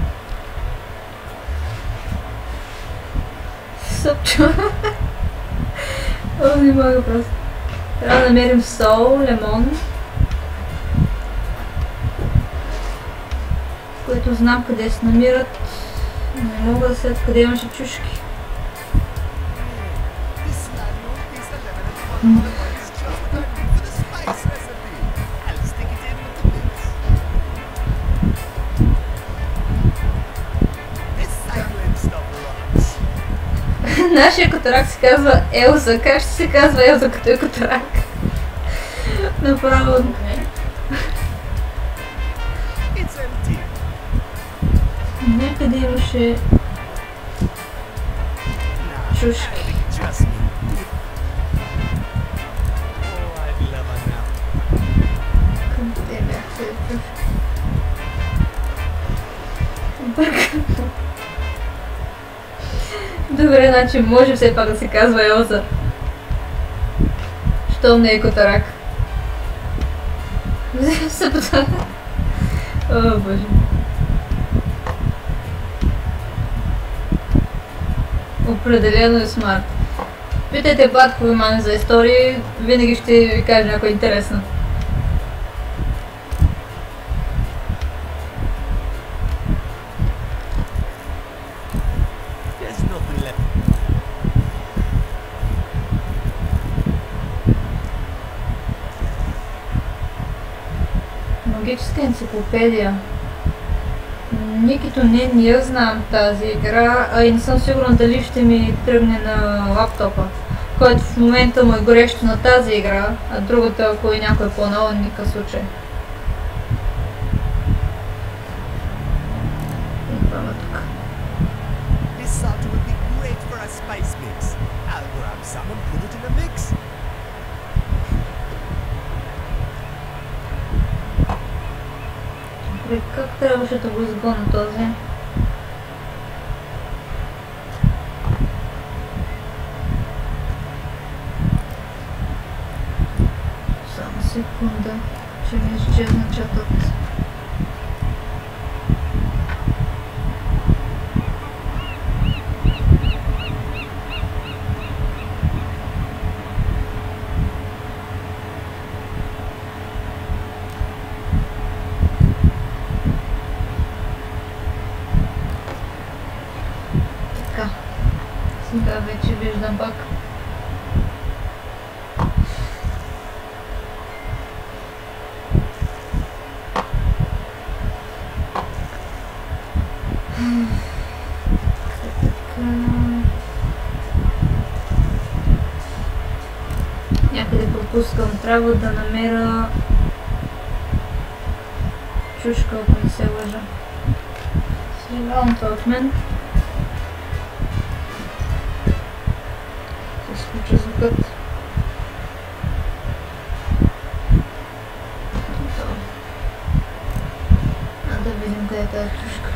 Съпчо. О, не мога просто. Трябва да намерим сол, лимон. Които знам къде се намират. Не мога да след къде имаше чушки. This slimy old piece of lemon and butter is just perfect for the spice recipe. I'll stick it in with the mix. This cycling stuff rocks. Нашия котарак се казва Елза. Как ще се казва Елза като е котарак? Направо. It's empty. Някъде имаше Nah, чушки. I think just me. Oh, I'd love a nap. Къде бяха тези чушки? Бъркам. Добре, значи може все пак да се казва Елза. Щом не е котарак. Се потая. О, боже. Определено е смарт. Питайте баткови мани за истории, винаги ще ви кажа някой интересно. There's nothing left. Магическа енциклопедия. Никито не я знам тази игра, а и не съм сигурна дали ще ми тръгне на лаптопа, който в момента му е горещо на тази игра, а другата, ако е някой по-нова, никакъв случай. И това тук. This salt would be great for a spice mix. I'll grab some and put it in a mix. Добре, как трябваше да го изгоня този? Само секунда, че ми изчезна чатът. Така, сега вече виждам пак. Някъде пропускам. Трябва да намеря чушка, ако не се лъжа. Сливам това от мен. Се изключа звукът. Да видим къде е тази чушка.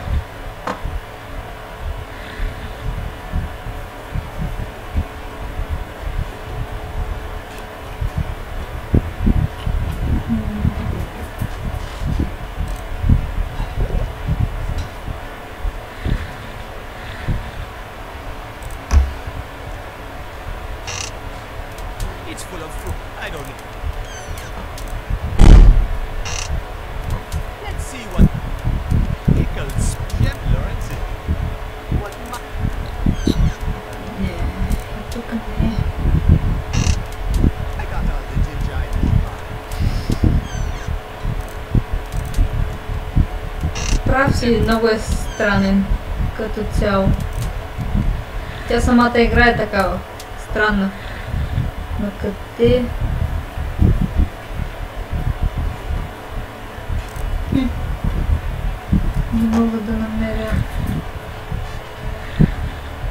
It's full of fruit. I don't know. Let's see what pickled spindler is it? What Не, тук не. I got all the ginger I need. Прав си, много е странен като цяло. Тя самата игра е такава. Странна. На къде? Не мога да намеря.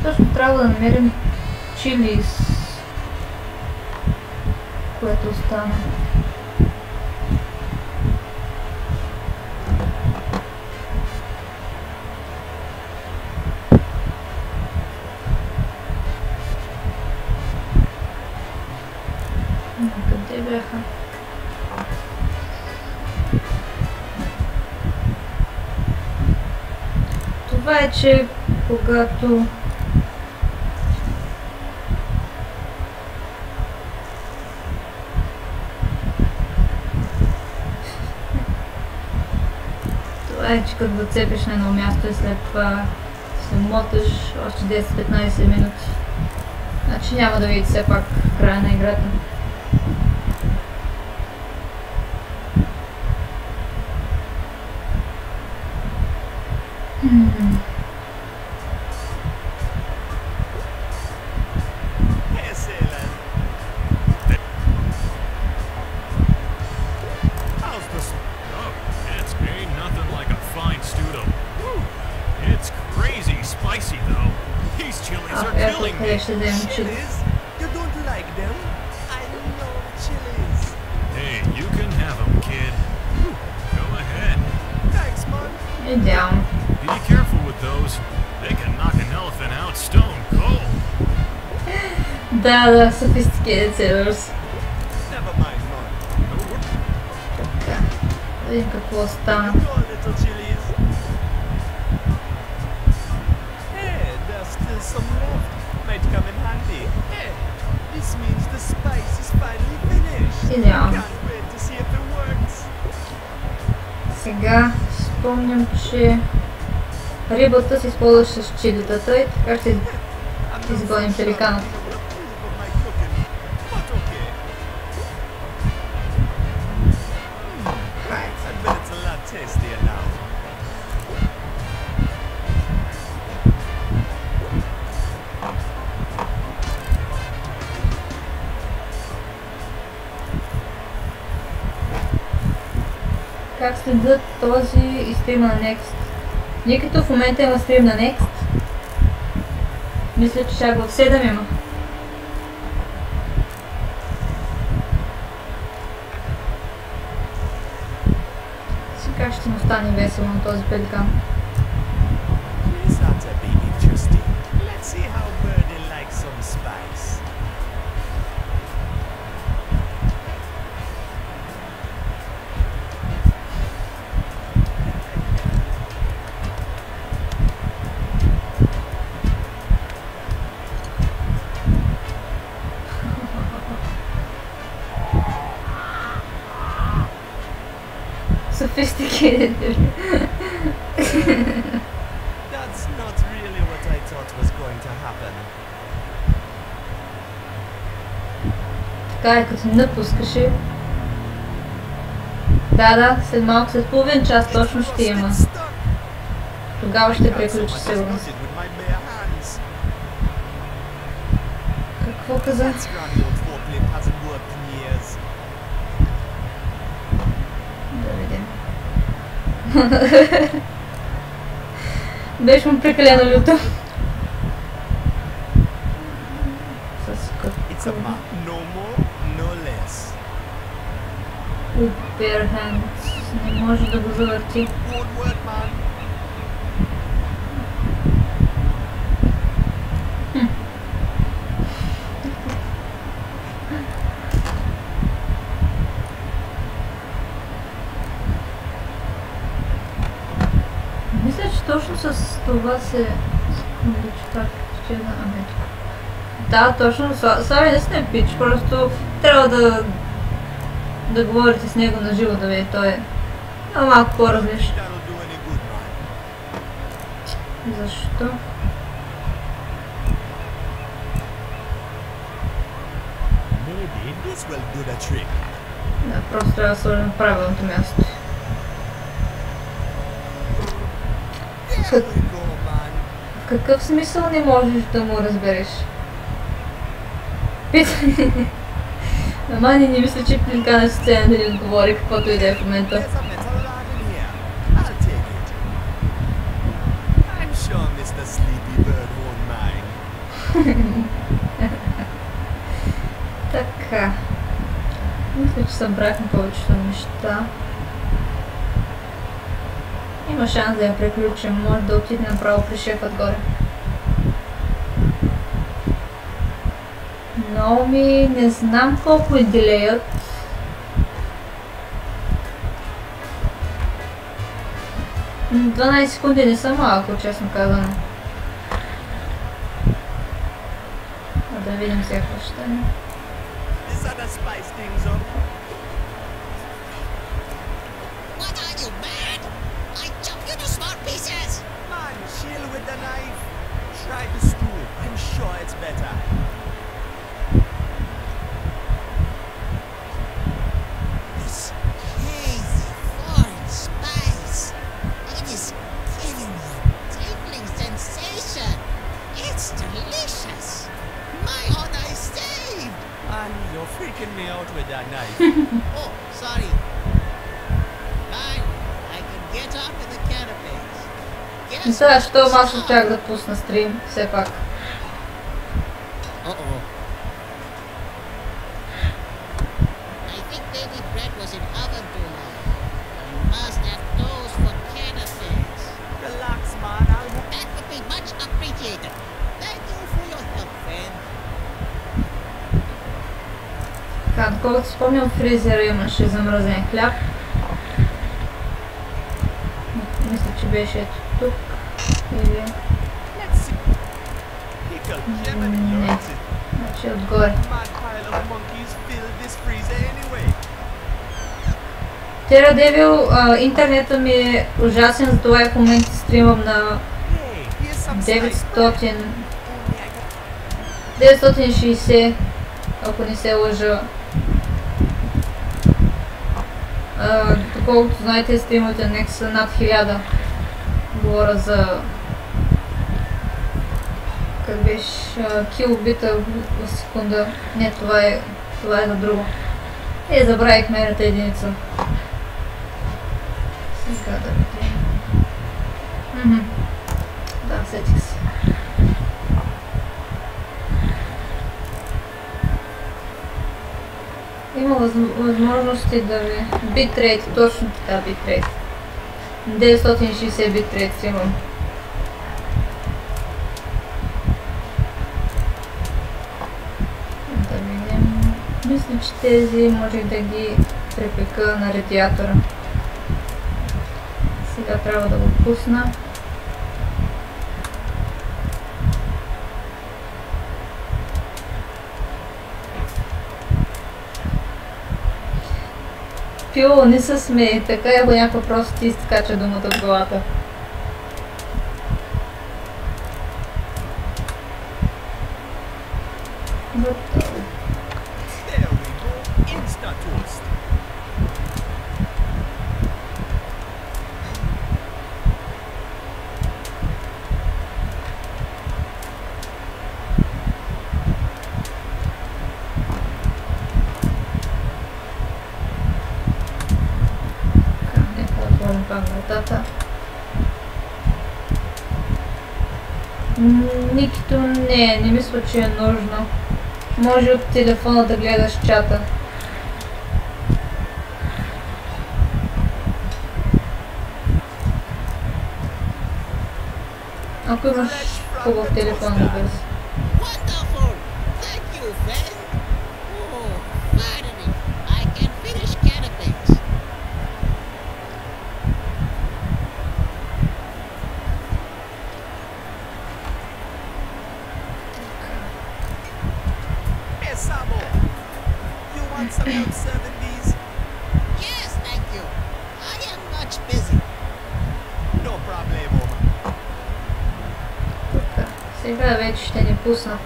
Точно трябва да намерим чилис, което остана. Къде бяха? Това е, че когато като зацепиш на едно място и след това се моташ още 10-15 минути. Значи няма да видите все пак края на играта. Hey, sailor. How's the Oh, it's ain't nothing like a fine stewdo. Woo. It's crazy spicy though. These chilies are Ето killing me. къде ще вземем чилис. chilies? You don't like them? I love chilies. Hey, you can have them, kid. Whew. Go ahead. Thanks, man. Идеално. Be careful with those. They can knock an elephant out stone cold. Да, sophisticated sailors. Never mind, man. Така. Да видим какво стана. You go, little chilies. Hey, there's still some left. Might come in handy. Hey, this means the spice is finally finished. Идеално. Can't wait to see if it works. Сега спомням, че рибата се използваше с чилитата и така ще изгоним пеликанът. Как следят този и стрима на Next? Ние като в момента има стрим на Next, мисля, че чак в 7 има. Сега ще му стане весело на този пеликан. This ought to be interesting. Let's see how Birdie likes some spice. Sophisticated. That's not really what I thought was going to happen. Така е, като напускаше. Да, след малко, след половин час точно ще има. Тогава ще приключи сигурно. Какво каза? Да видим. Беше му прекалено люто. It's a map. No more, no less. With bare hands. Не може да го завърти. Won't work, man. Мисля, че точно с това се... Чакай, ще да... Ами тук. Да, точно. Слави наистина е пич, просто трябва да говорите с него на живо, да видите. Той е малко по-различен. That'll do any good, man. Защо? Maybe this will do the trick. Да, просто трябва да сложим на правилното място. There we go, man. В какъв смисъл не можеш да му разбереш? Питай. Ама не мисля, че пеликанът ще цене да ни отговори каквото и да е в момента. There's a metal rod in here. I'll take it. I'm sure Mr. Sleepy Bird won't mind. Така. Мисля, че събрахме повечето неща. Има шанс да я приключим. Може да отиде направо при шефът горе. Наоми, не знам колко е дилеят. М, 12 секунди не са малко, честно казано. Да видим сега какво ще стане. Is that a spice things up? What are you, mad? I chop you to small pieces! Man, chill with the knife. Try the stew. I'm sure it's better. This crazy foreign spice. It is giving me a tingling sensation. It's delicious. My honor is saved! Man, you're freaking me out with that knife. Oh, sorry. Fine. I can get up in the canopies. И сега, що аз чак да пусна стрим, все пак. Uh-oh. I think baby bread was in oven too long. You must have those for canopies. Relax, man. That would be much appreciated. Thank you for your help, friend. Така, доколкото спомням, в фризера имаше замразен хляб. Мисля, че беше ето тук. Или... Let's see. Pickle, Gemini, Не. you're it. Значи отгоре. Mad pile of monkeys fill this freezer anyway. Тера Девил, интернета ми е ужасен, затова и в момента стримам на Hey, here's some spice bread. 900... Only I got 960, ако не се лъжа. Доколкото знаете, стримовете нека са над 1000. Говоря за... Как беше? Килобита в секунда. Не, това е за друго. Забравих мерната единица. Сега да видим. Да, сетих се. Има възможности да ви... Битрейт, точно така, битрейт. 960 битрейт имам. Да видим. Мисля, че тези можех да ги препека на радиатора. Сега трябва да го пусна. Пило, не се смей, така е някаква просто ти изкача думата в главата. Готово. There we go. Insta toast. Нека отворим пак вратата. Никито не мисля, че е нужно. Може от телефона да гледаш чата. Ако имаш хубав телефон, разбира се. Wonderful! Thank you, friend! Oh, finally! I can finish canopies! Hey, Sabo. You want some help serving these? Yes, thank you! I am much busy. No problemo. Така, сега вече ще ни пуснат.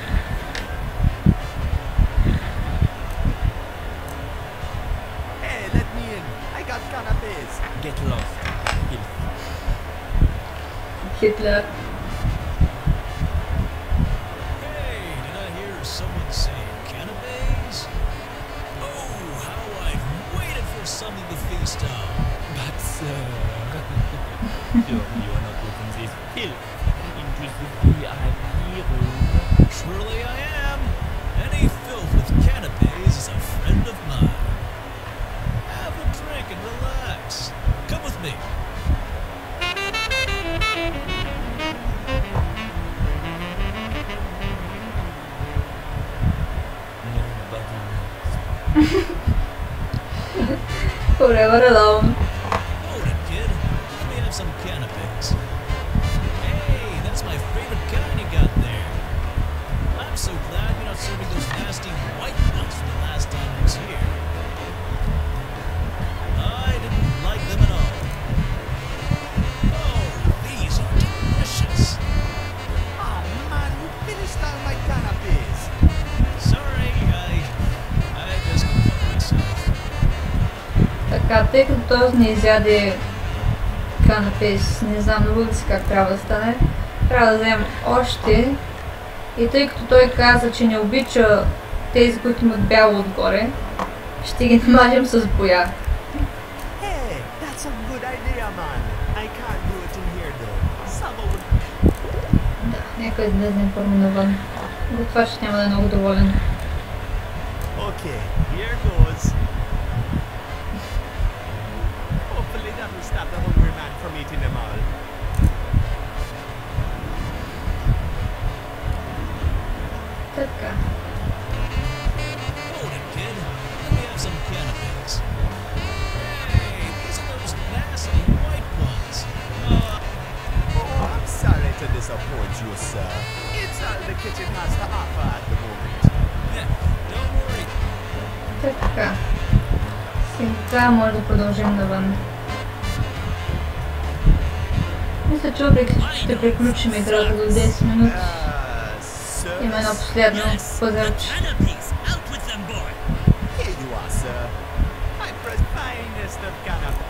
Hey, let me in. I got canapes. Get lost. Хитлер. Hey, did I hear someone say cannabis? Oh, how I've waited for something to feast on. But sir, you are not putting this pill into the VIP room. Naturally I am. Any filth with canapes is a friend of mine. Have a drink and relax. Come with me. Forever alone. Hold it, kid. Let me have some canapes. Hey, that's my favorite kind you got there. I'm so glad you're not serving those nasty white ones from the last time I was here. I didn't like them at all. Oh, these are delicious. Oh man, you finished all my canapes. Sorry, I just couldn't help myself. Така, тъй като този не изяде канапес, не знам много ли си как трябва да стане, трябва да вземем още. И тъй като той каза, че не обича тези, които имат бяло отгоре, ще ги намажем с боя. Hey, that's a good idea, man. I can't do it in here though. Saba would... Да, нека излезнем първо навън. Това ще няма да е много доволен. Okay, here goes. Hopefully that will stop the hungry man from eating them all. Така. Hold it, kid. Let me have some canapes. Hey, these are those nasty white ones. Oh, I'm sorry to disappoint you, sir. It's all the kitchen has to offer at the moment. Yeah, don't worry. Така. Сега може да продължим навън. Мисля, че въпреки ще приключим играта до 10 минути. Има едно последно пазарче. Here you are, sir. Hyper's finest of canapes.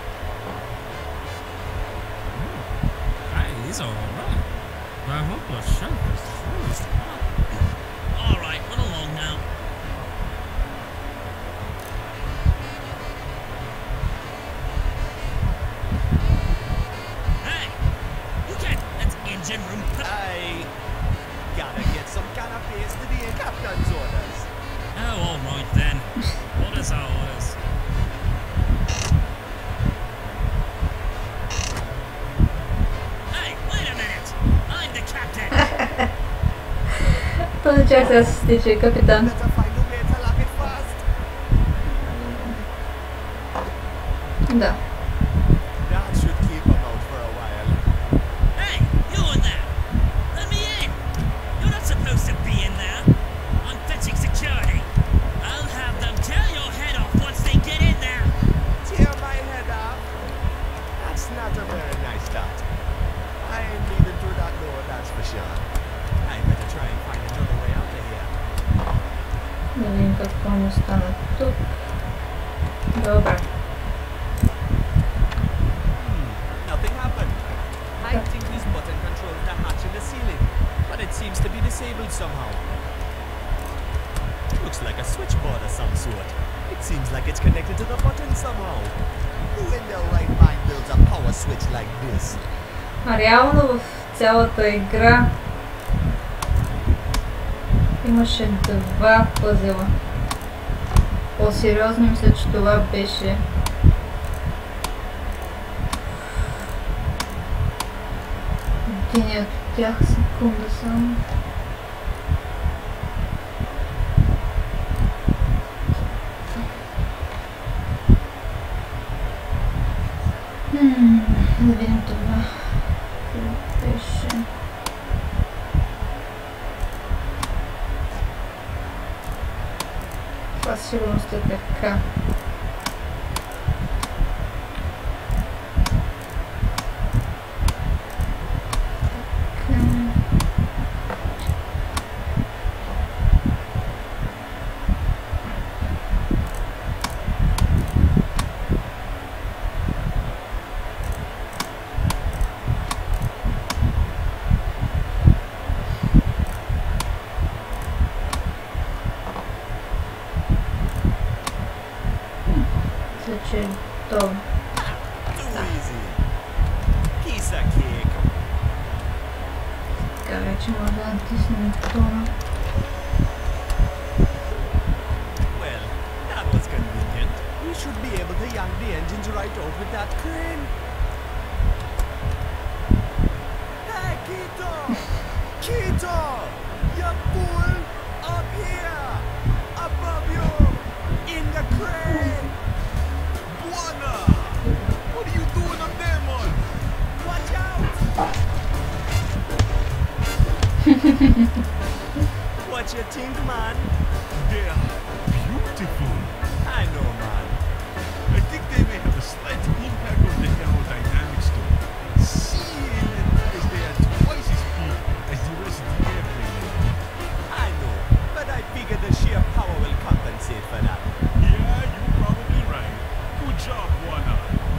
Hey, these are alright. I hope the chef is first. Alright, run along now. Hey! You get that's engine room. I gotta get some canapes to the captain's orders. Oh, alright then. Orders are orders. Hey, wait a minute! I'm the captain! Този чак сега се стича капитан. Better find a way to lock it fast. Да. That should keep him out for a while. Hey, you in there! Let me in! You're not supposed to be in there! I'm fetching security! I'll have them tear your head off once they get in there! Tear my head off? That's not a very nice thought. I ain't leaving through that door, that's for sure. I better try and find another way out of here. Да видим какво ни остана тук. Добре. Nothing happened. I think this button controls the hatch in the ceiling, but it seems to be disabled somehow. Looks like a switchboard of some sort. It seems like it's connected to the button somehow. Who in their right mind builds a power switch like this? А реално в цялата игра имаше два пъзела. По-сериозно мисля, че това беше единият от тях. Секунда само. Да видим това. Това беше. Това сигурно сте така. Че то. Too easy. Piece of cake. Така вече може да натиснем бутона. Well, that was convenient. We should be able to yank the engines right out with that crane. Hey, Keto! Keto! You fool! Up here! Above you! In the crane! Buona! What are you doing up there, man? Watch out! What you think, man? They are beautiful. I know, man. I think they may have a slight impact on the aerodynamics though. Seeing as they are twice as big as the rest of the airplane. I know, but I figure the sheer power will compensate for that. Yeah, you're probably right. Good job, Buona.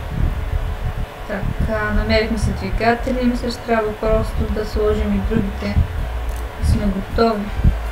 Така, намерихме се двигатели и мисля, че трябва просто да сложим и другите. Да сме готови.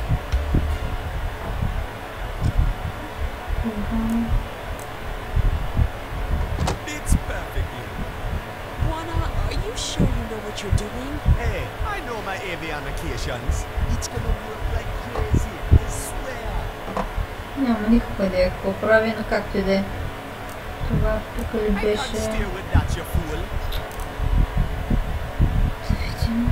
It's perfectly. Buona, are you sure you know what you're doing? Hey, I know my avionications. It's gonna work like crazy, I swear. Няма никаква идея какво прави, но както и да е. Това тук ли I can't беше? steer with that, you fool. Да видим.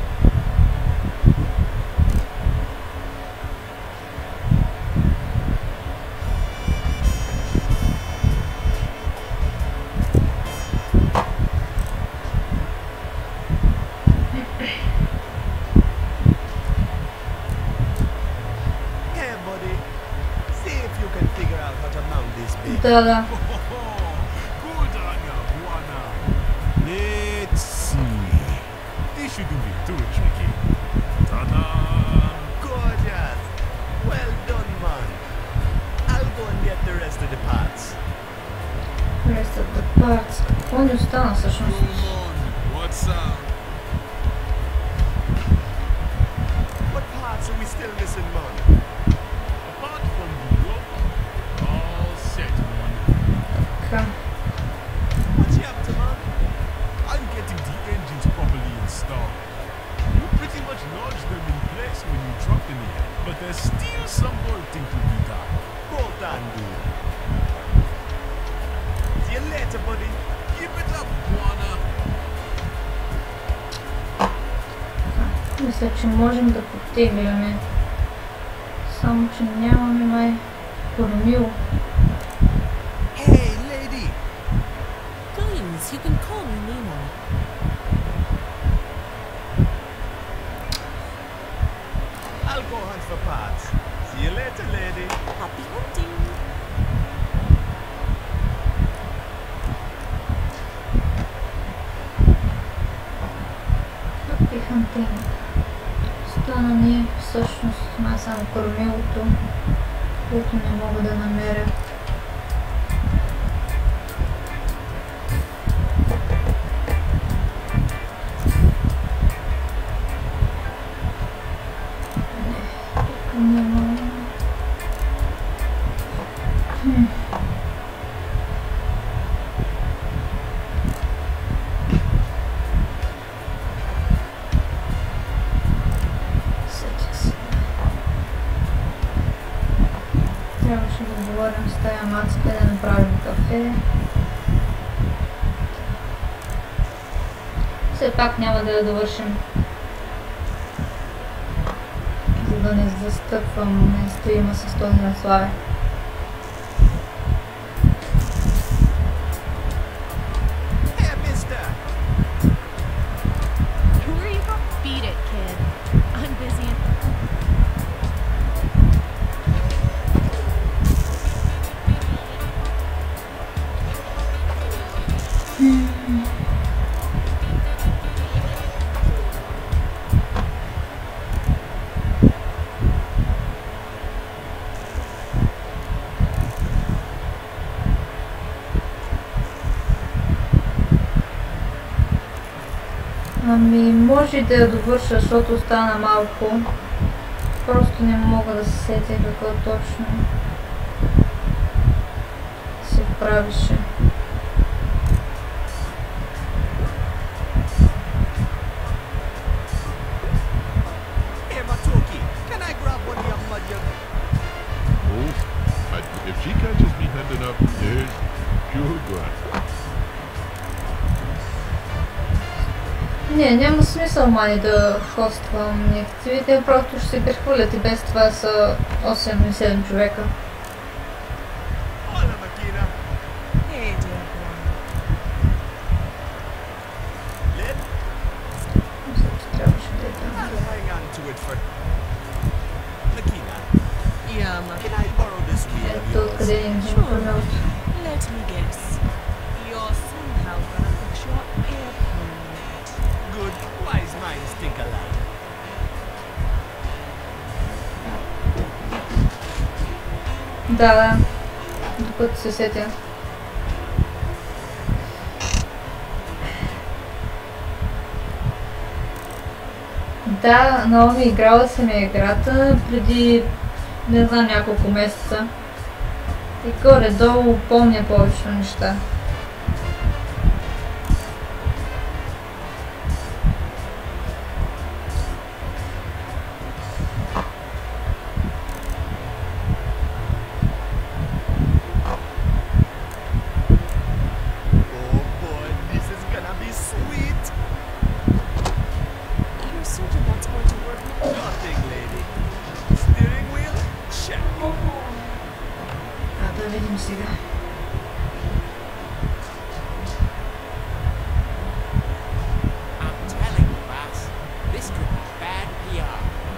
Hey, buddy. See if you can figure out how to mount this big. Да. Good on ya, Buona. Let's see. This shouldn't be too tricky. Ta-da! Gorgeous. Well done, man. I'll go and get the rest of the parts. Rest of the parts. Какво ни остана всъщност? What's up? What parts are we still missing, man? Apart from the rope, all set, man. Така. What you up to, man? I'm getting the engines properly installed. You pretty much lodged them in place when you dropped them here, but there's still some bolting to be done. Bolt on, dude. See you later, buddy. Keep it up, Buona. Мисля, че можем да потегляме. Само, че нямаме май кормило. Hey, lady. Please, you can call me Nemo. I'll go hunt for parts. See you later, lady. Happy hunting. Happy hunting. Стана ни всъщност май само кормилото, което не мога да намеря. Тук няма. Сетих се. Трябваше да говорим с тая мацка да направим кафе. Все пак няма да я довършим. За да не застъпвам стрима с този наславя. Hey, mister. Hurry up, beat it, kid. I'm busy. Ами, може и да я довърша, защото остана малко. Просто не мога да се сетя какво точно се правише. Не, няма смисъл мани да хоствам някакви, те просто ще се прехвърлят и без това са 8 и 7 човека. Hola, Makina. Hey, dear boy. Lynn, Мисля, че трябваше да е там. I'll hang on to it for... Makina, Yeah, Maki. can I borrow this wheel of Ето yours? откъде ни взима промелото. Let me guess. You're somehow gonna fix your airplane. Good, wise minds think alike. Да, докато се сетя. Да, много ми играла съм я играта преди, не знам, няколко месеца. И горе-долу помня повечето неща. Oh boy, this is gonna be sweet. You're certain that's going to work? Nothing, lady. Steering wheel? Check. Да видим сега. I'm telling you, boss, this could be bad PR.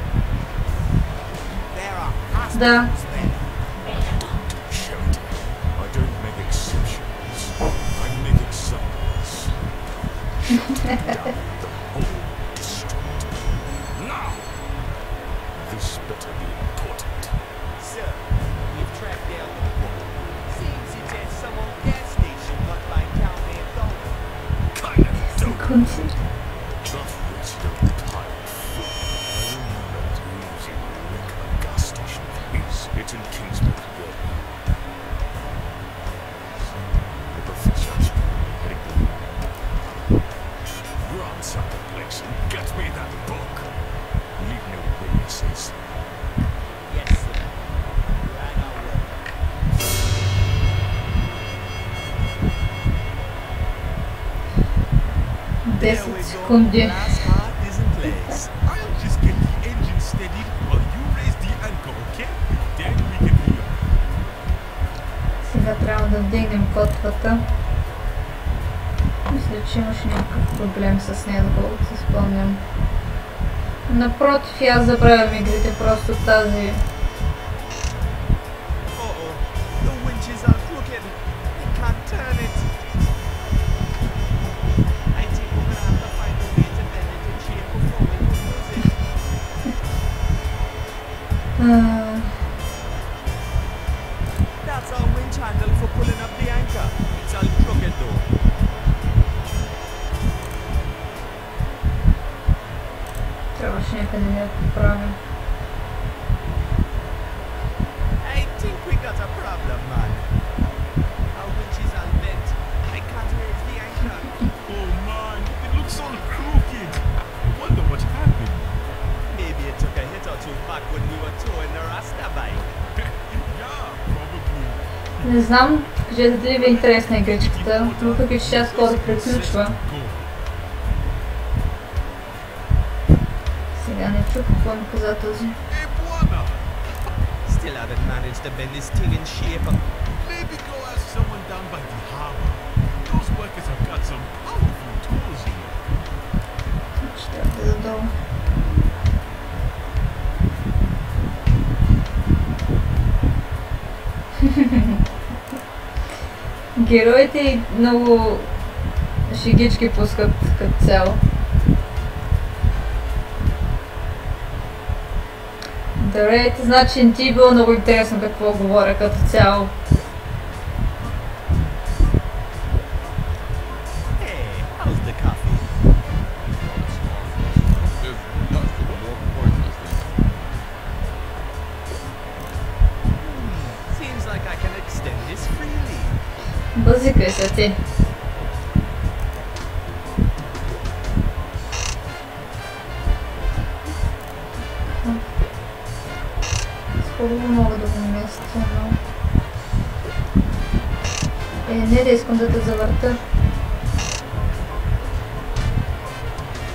There are Да, hospitals there. Shelter. I don't make exceptions. I make examples. Shut down the whole district. Now! This better be important. Sir, we've tracked down the book. Seems it's at some old gas station run by Cowman Dollar. Kind of dope. секунди. That rich little pile of food. I remember that easy liquor gas station of his. It's in Kingsbridge Road. The professor's heading there. Ransack the place and get me that book. Leave no witnesses. Yes, sir. Right on way. 10 секунди. Last part is in place. I'll just get the engine steadied while you raise the anchor, okay? Then we can be up. Сега трябва да вдигнем котвата. Мисля, че имаше някакъв проблем с нея, доколкото се спомням. Напротив, и аз забравям игрите, просто тази... Uh-oh. The winches are crooked. We can't turn it. I think we're gonna have to find a way to bend it in shape before we can lose it. That's our winch handle for pulling up the anchor. It's all crooked though. Трябваше някъде да я поправим. I think we got a problem, man. Our winch is all bent. I can't raise the anchor. Oh man, it looks all crooked. I wonder what happened. Maybe it took a hit or two back when we were towing the Rasta bike. Yeah, probably. Не знам, кажете дали ви е интересна игричката, въпреки че тя скоро приключва. Go. Сега не чух какво ми каза този. Hey, Buana, Still haven't managed to bend this thing in shape. maybe go ask someone down by the harbor. Those workers have got some powerful tools here. Ще трябва да задолу. Героите и много шегички пускат като цяло. Добре, значи не ти е било много интересно какво говоря като цяло. Hey, how's the coffee? Seems like I can extend this freely. Базикай се ти. Хубаво мога да го наместя, но... Не да искам да те завърта.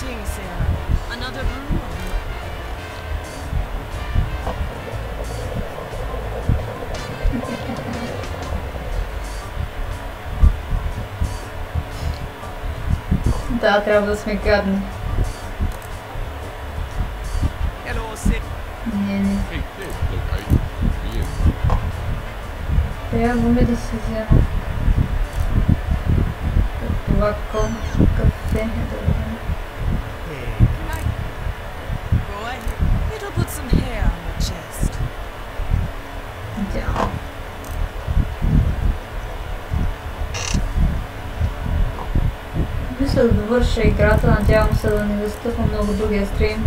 exciting, Sarah. Another room. Да, трябва да сме гадни. Hello, Sid. Не. Hey, kid, look, being Трябва ми да се взема. Това кафе. Hey, Go ahead. It'll put some hair on your chest. Идеално. Мисля да довърша играта, надявам се да не застъпва много другия стрим.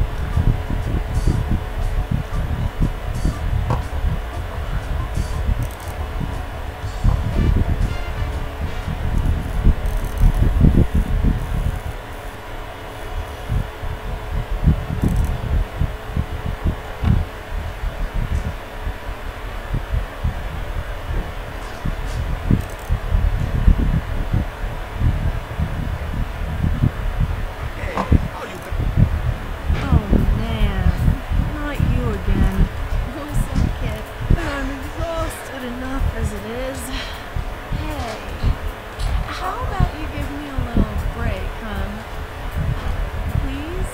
how you Oh man, not you again. Listen, kid, I'm exhausted enough as it is. Hey, how about you give me a little break, huh? Please?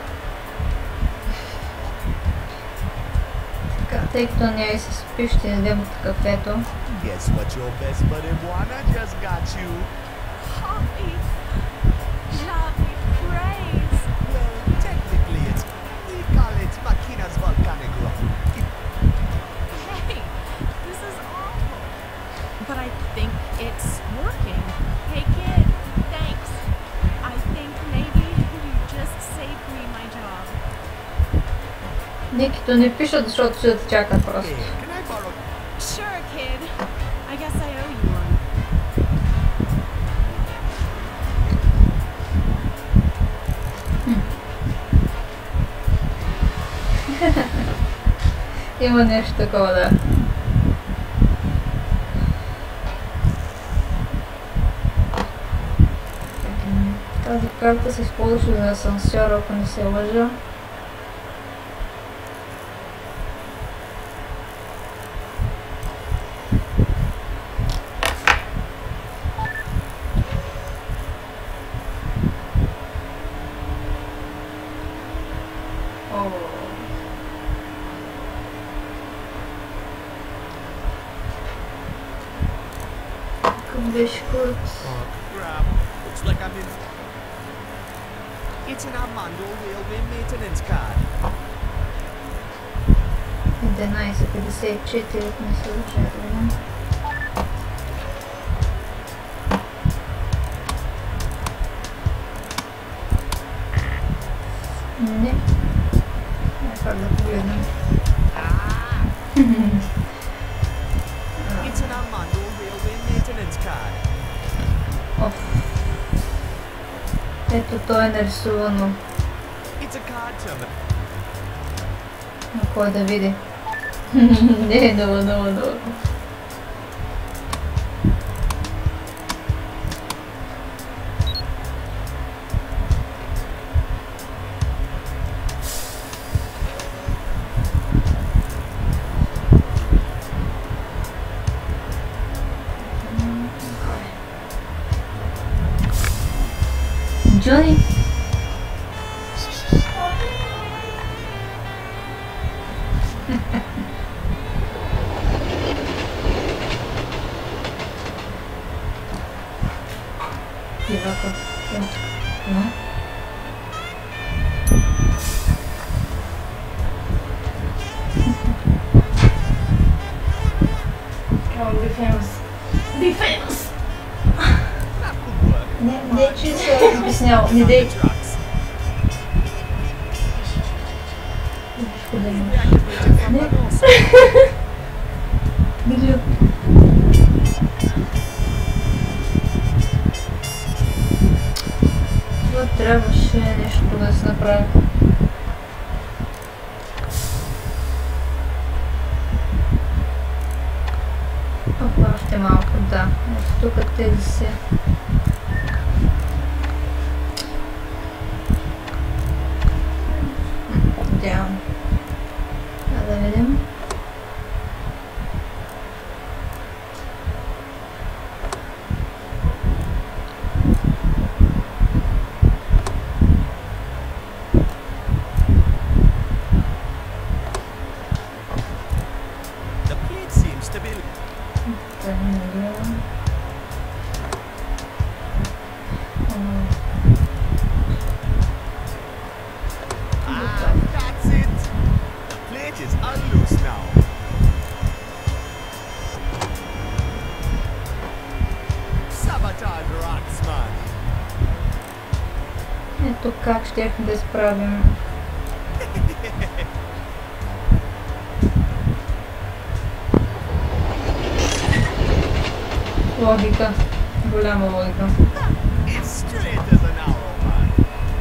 Така, тъй като ние се спи, ще ядем от кафето. Guess what your best buddy Juana just got you? Coffee. Coffee, praise. Well, technically we call it Makina's volcanic rock. Hey, this is awful. But I think it's working. Hey kid, thanks. I think maybe you just saved me my job. Никито не пишат, защото ще да чакат просто. Hey, can I borrow? Sure, kid. I guess I owe you one. Има нещо такова, да. Тази карта се използваше за асансьор, ако не се лъжа. Беше курт. Oh, crap. Looks like I'm in. It's an Armando Railway maintenance card. 11.54 от не се очаквам. Не. Как да погледнем. It's an Armando Railway maintenance card. Оф. Ето то е нарисувано. It's a card terminal. На кой да види? Не, много. Джони? Be famous. That could work. Не че се обяснял, не дей. Не. Билю. Това трябваше нещо да се направи. Опа, още малко, да. Ето тук тези се. как щехме да изправим. Логика. Голяма логика. It's straight as an arrow, man.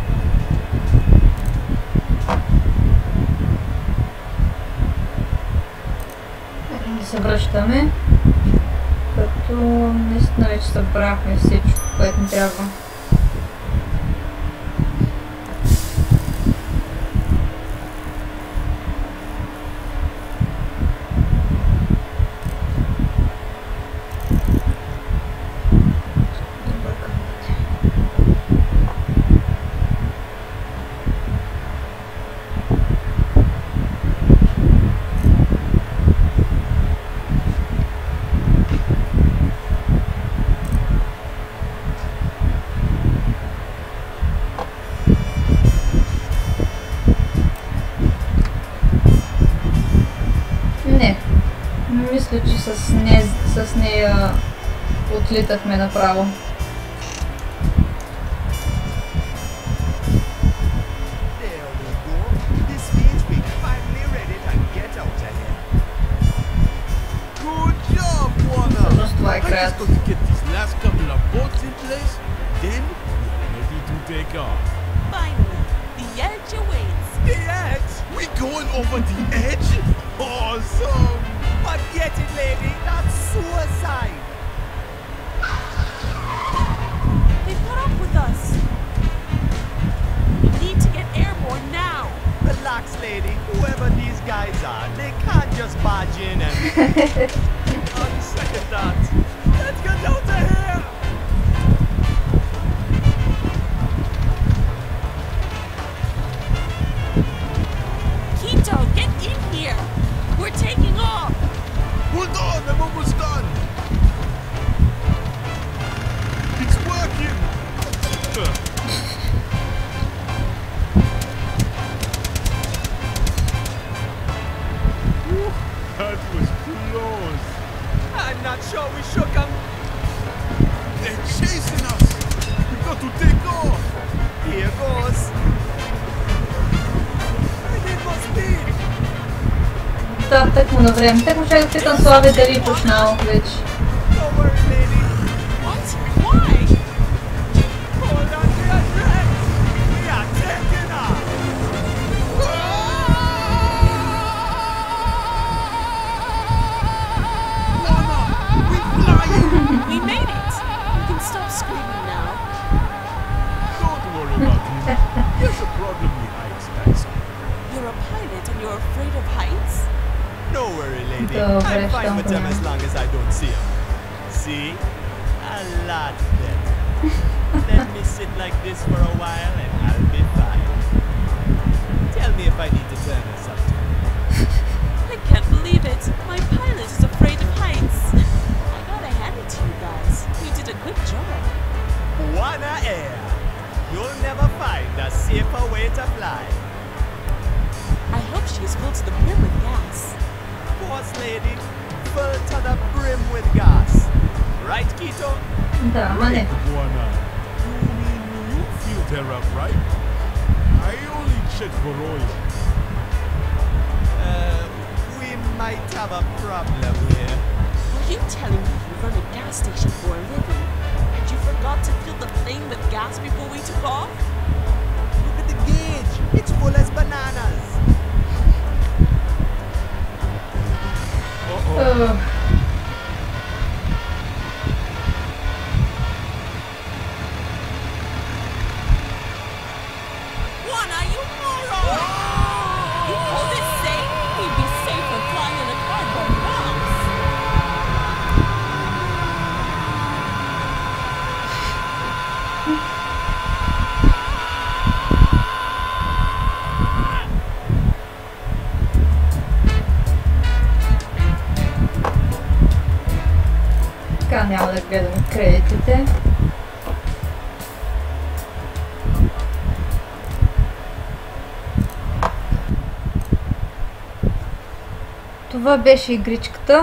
Се връщаме, като наистина вече събрахме всичко, което ни трябва. Мисля, че с нея отлитахме направо. There we go. This means we're finally ready to get out of here. Good job, Warner. Всъщност това е I краят. just got to get these last couple of boats in place, then we're ready to take off. Finally, the edge awaits. The edge? We going over the edge? Awesome! Forget it, lady. That's suicide. They caught up with us. We need to get airborne now. Relax, lady. Whoever these guys are, they can't just barge in and... On second thought, let's get out of here! Quito, get in here. We're taking off. Hold on, I'm almost done! It's working! Whew, that was close! I'm not sure we shook them. They're chasing us! We've got to take off! Here goes. I need more speed. Да, тъкмо на време. Тъкмо ще да питам Слави дали почнал вече. Don't worry, lady. What? Why? Hold on to your dress. We are taking off. We made it. You can stop screaming now. Don't worry about him. Here's a problem with heights, Tyson. You're a pilot and you're afraid of heights? Don't worry, lady. Dobra, I'm fine with them dobra. as long as I don't see them. See? A lot better. Let me sit like this for a while and I'll be fine. Tell me if I need to turn or something. I can't believe it. My pilot is afraid of heights. I gotta hand it to you guys. You did a good job. Wanna Air. You'll never find a safer way to fly. I hope she is full to the brim with gas. Boss lady, full to the brim with gas. Right, Quito? Да, ама не. Buona. You mean you filled her up, right? I only checked for oil. We might have a problem here. Are you telling me you run a gas station for a living and you forgot to fill the plane with gas before we took off? Look at the gauge. It's full as bananas. Uh, Juana, you moron! You call this safe? We'd be safer flying in a cardboard box. Така, няма да гледаме кредитите. Това беше игричката.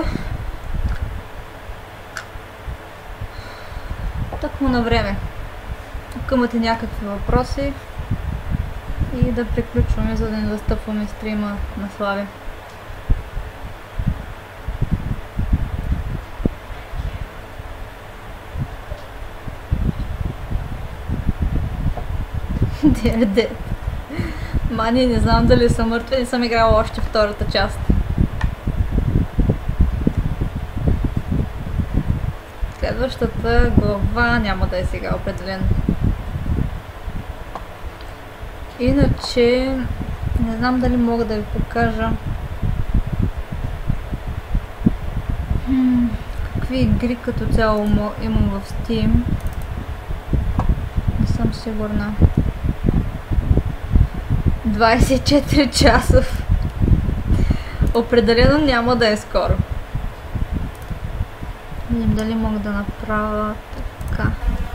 Тъкмо на време. Ако имате някакви въпроси, И да приключваме, за да не застъпваме стрима на Слави. Дед. Мани, не знам дали съм мъртва, не съм играла още втората част. Следващата глава няма да е сега определено. Иначе, не знам дали мога да ви покажа какви игри като цяло имам в Steam. Не съм сигурна. 24 часов. Определено няма да е скоро. Видим дали мога да направя така.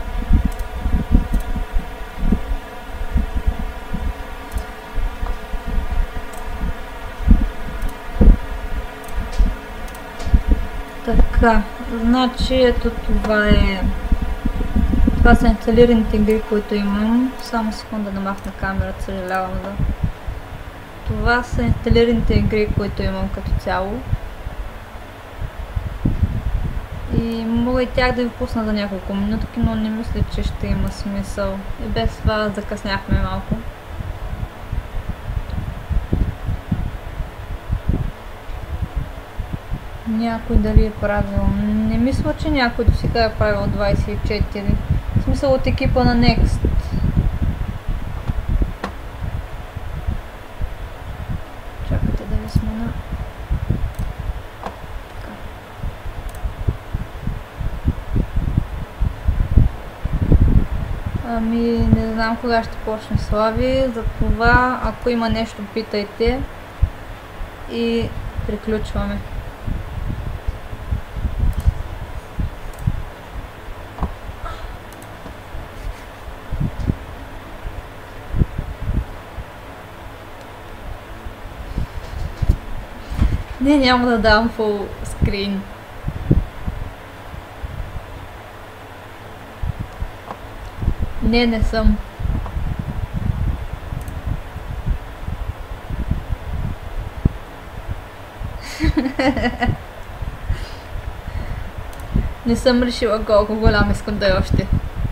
Така, значи ето това е. Това са инсталираните игри, които имам. Само секунда да махна камерата, съжалявам за. Това са инсталираните игри, които имам като цяло. И мога и тях да ви пусна за няколко минутки, но не мисля, че ще има смисъл. И без това закъсняхме малко. Някой дали е правил? Не мисля, че някой до сега е правил 24. В смисъл от екипа на Next. Чакайте да ви смена. Ами, не знам кога ще почне Слави, затова ако има нещо питайте и приключваме. Не, няма да дам full screen. Не съм. Не съм решила колко голям искам да е още.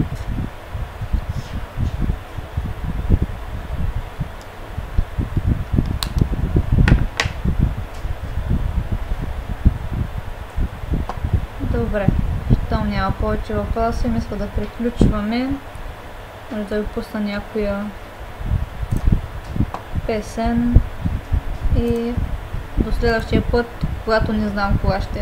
Добре, щом няма повече въпроси, мисля да приключваме. Може да ви пусна някоя песен и до следващия път, когато не знам кога ще е.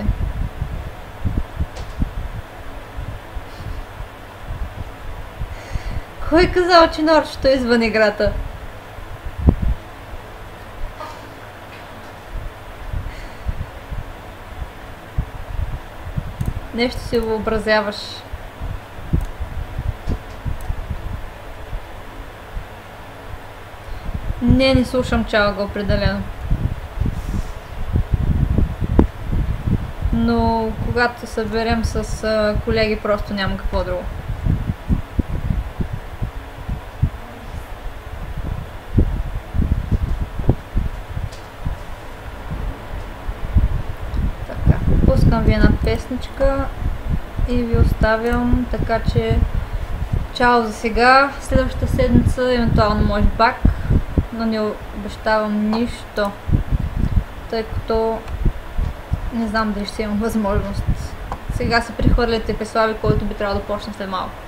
Кой казал, че Норчето е извън играта? Нещо си въобразяваш. Не слушам чалга определено. Но когато се съберем с колеги, просто няма какво друго. Така, пускам ви една песничка и ви оставям, така че чао за сега. Следващата седмица евентуално може пак, но не обещавам нищо, тъй като не знам дали ще имам възможност. Сега се прехвърляте при Слави, който би трябвало да почне след малко.